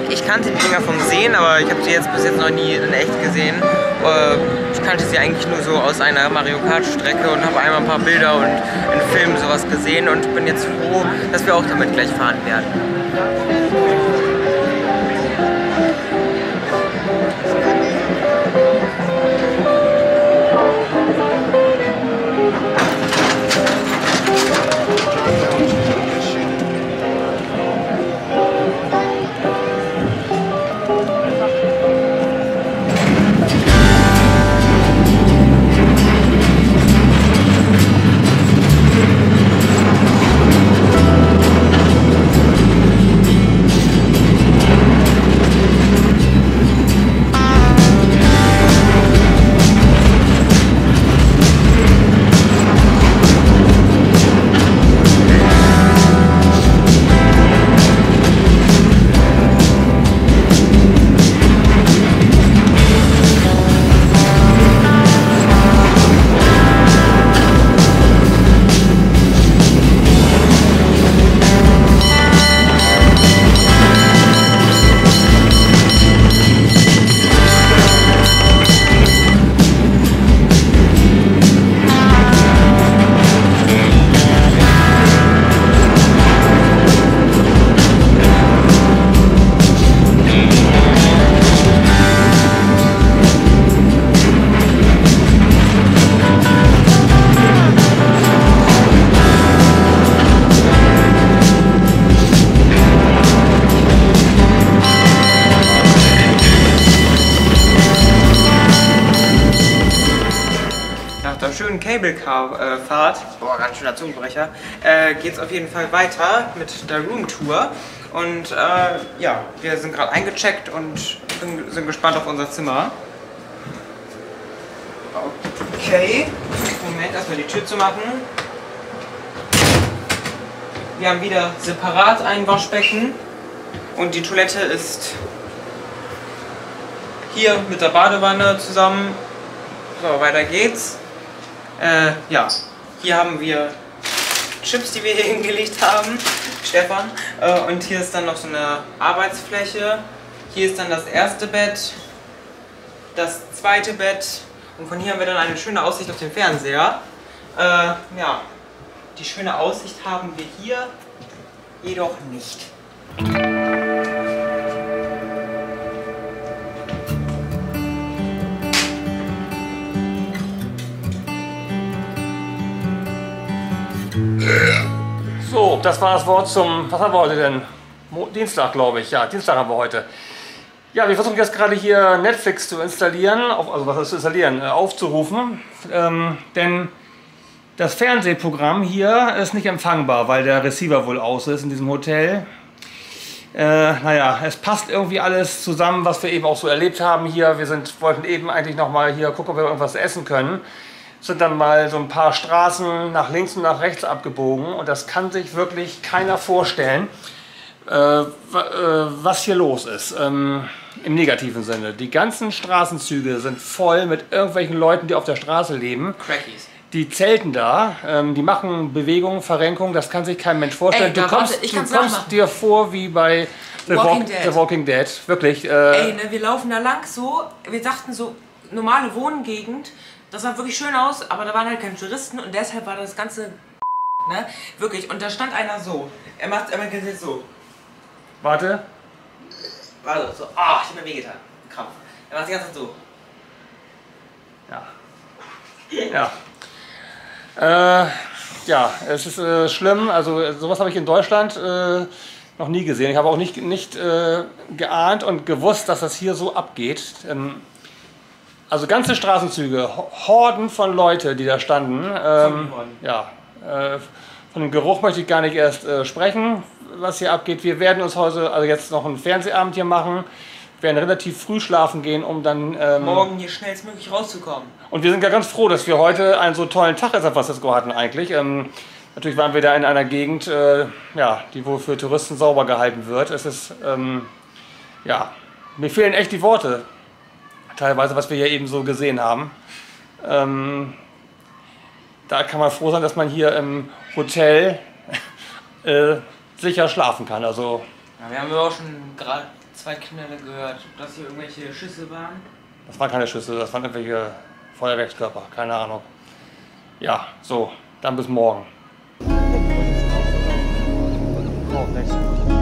ich kannte die Dinger vom Sehen, aber ich habe sie jetzt bis jetzt noch nie in echt gesehen. Ich kannte sie eigentlich nur so aus einer Mario Kart Strecke und habe einmal ein paar Bilder und in Filmen sowas gesehen und bin jetzt froh, dass wir auch damit gleich fahren werden. Schönen Cable-Car-Fahrt, boah, ganz schöner Zungenbrecher, äh, geht es auf jeden Fall weiter mit der Room-Tour. Und äh, ja, wir sind gerade eingecheckt und sind gespannt auf unser Zimmer. Okay, Moment, erstmal die Tür zu machen. Wir haben wieder separat ein Waschbecken und die Toilette ist hier mit der Badewanne zusammen. So, weiter geht's. Äh, ja, hier haben wir Chips, die wir hier hingelegt haben, Stefan. Äh, und hier ist dann noch so eine Arbeitsfläche. Hier ist dann das erste Bett, das zweite Bett. Und von hier haben wir dann eine schöne Aussicht auf den Fernseher. Äh, ja, die schöne Aussicht haben wir hier jedoch nicht.
So, das war das Wort zum, was haben wir heute denn? Mo Dienstag, glaube ich. Ja, Dienstag haben wir heute. Ja, wir versuchen jetzt gerade hier Netflix zu installieren, auf, also was heißt zu installieren, äh, aufzurufen. Ähm, denn das Fernsehprogramm hier ist nicht empfangbar, weil der Receiver wohl aus ist in diesem Hotel. Äh, naja, es passt irgendwie alles zusammen, was wir eben auch so erlebt haben hier. Wir sind, wollten eben eigentlich nochmal hier gucken, ob wir irgendwas essen können. Sind dann mal so ein paar Straßen nach links und nach rechts abgebogen und das kann sich wirklich keiner vorstellen, äh, was hier los ist, ähm, im negativen Sinne. Die ganzen Straßenzüge sind voll mit irgendwelchen Leuten, die auf der Straße leben.
Crackies.
Die zelten da, ähm, die machen Bewegungen, Verrenkungen, das kann sich kein Mensch vorstellen.
Ey,
du kommst,
warte, ich
du
kann's
kommst
nachmachen.
dir vor wie bei The
Walking
Walk,
Dead.
The Walking Dead, wirklich. Äh,
Ey, ne, wir laufen da lang so, wir dachten so, normale Wohngegend, das sah wirklich schön aus, aber da waren halt keine Touristen und deshalb war das Ganze, ne, wirklich. Und da stand einer so, er macht, er macht jetzt so.
Warte.
Warte, so, ah, ich hab mir wehgetan. Krampf. Er macht die ganze Zeit so.
Ja. Ja. Äh, ja, es ist äh, schlimm. Also sowas habe ich in Deutschland äh, noch nie gesehen. Ich habe auch nicht, nicht äh, geahnt und gewusst, dass das hier so abgeht. Ähm, also ganze Straßenzüge, Horden von Leuten, die da standen. Ähm, ja, äh, von dem Geruch möchte ich gar nicht erst äh, sprechen, was hier abgeht. Wir werden uns heute also jetzt noch einen Fernsehabend hier machen. Wir werden relativ früh schlafen gehen, um dann ähm,
morgen hier schnellstmöglich rauszukommen.
Und wir sind ja ganz froh, dass wir heute einen so tollen Tag in San Francisco hatten eigentlich. Ähm, natürlich waren wir da in einer Gegend, äh, ja, die wohl für Touristen sauber gehalten wird. Es ist, ähm, ja, mir fehlen echt die Worte, teilweise, was wir hier eben so gesehen haben. Ähm, da kann man froh sein, dass man hier im Hotel äh, sicher schlafen kann. Also,
ja, wir haben ja auch schon gerade
zwei Knälle gehört, dass hier irgendwelche Schüsse waren.
Das waren keine Schüsse, das waren irgendwelche Feuerwerkskörper, keine Ahnung. Ja, so, dann bis morgen. Oh,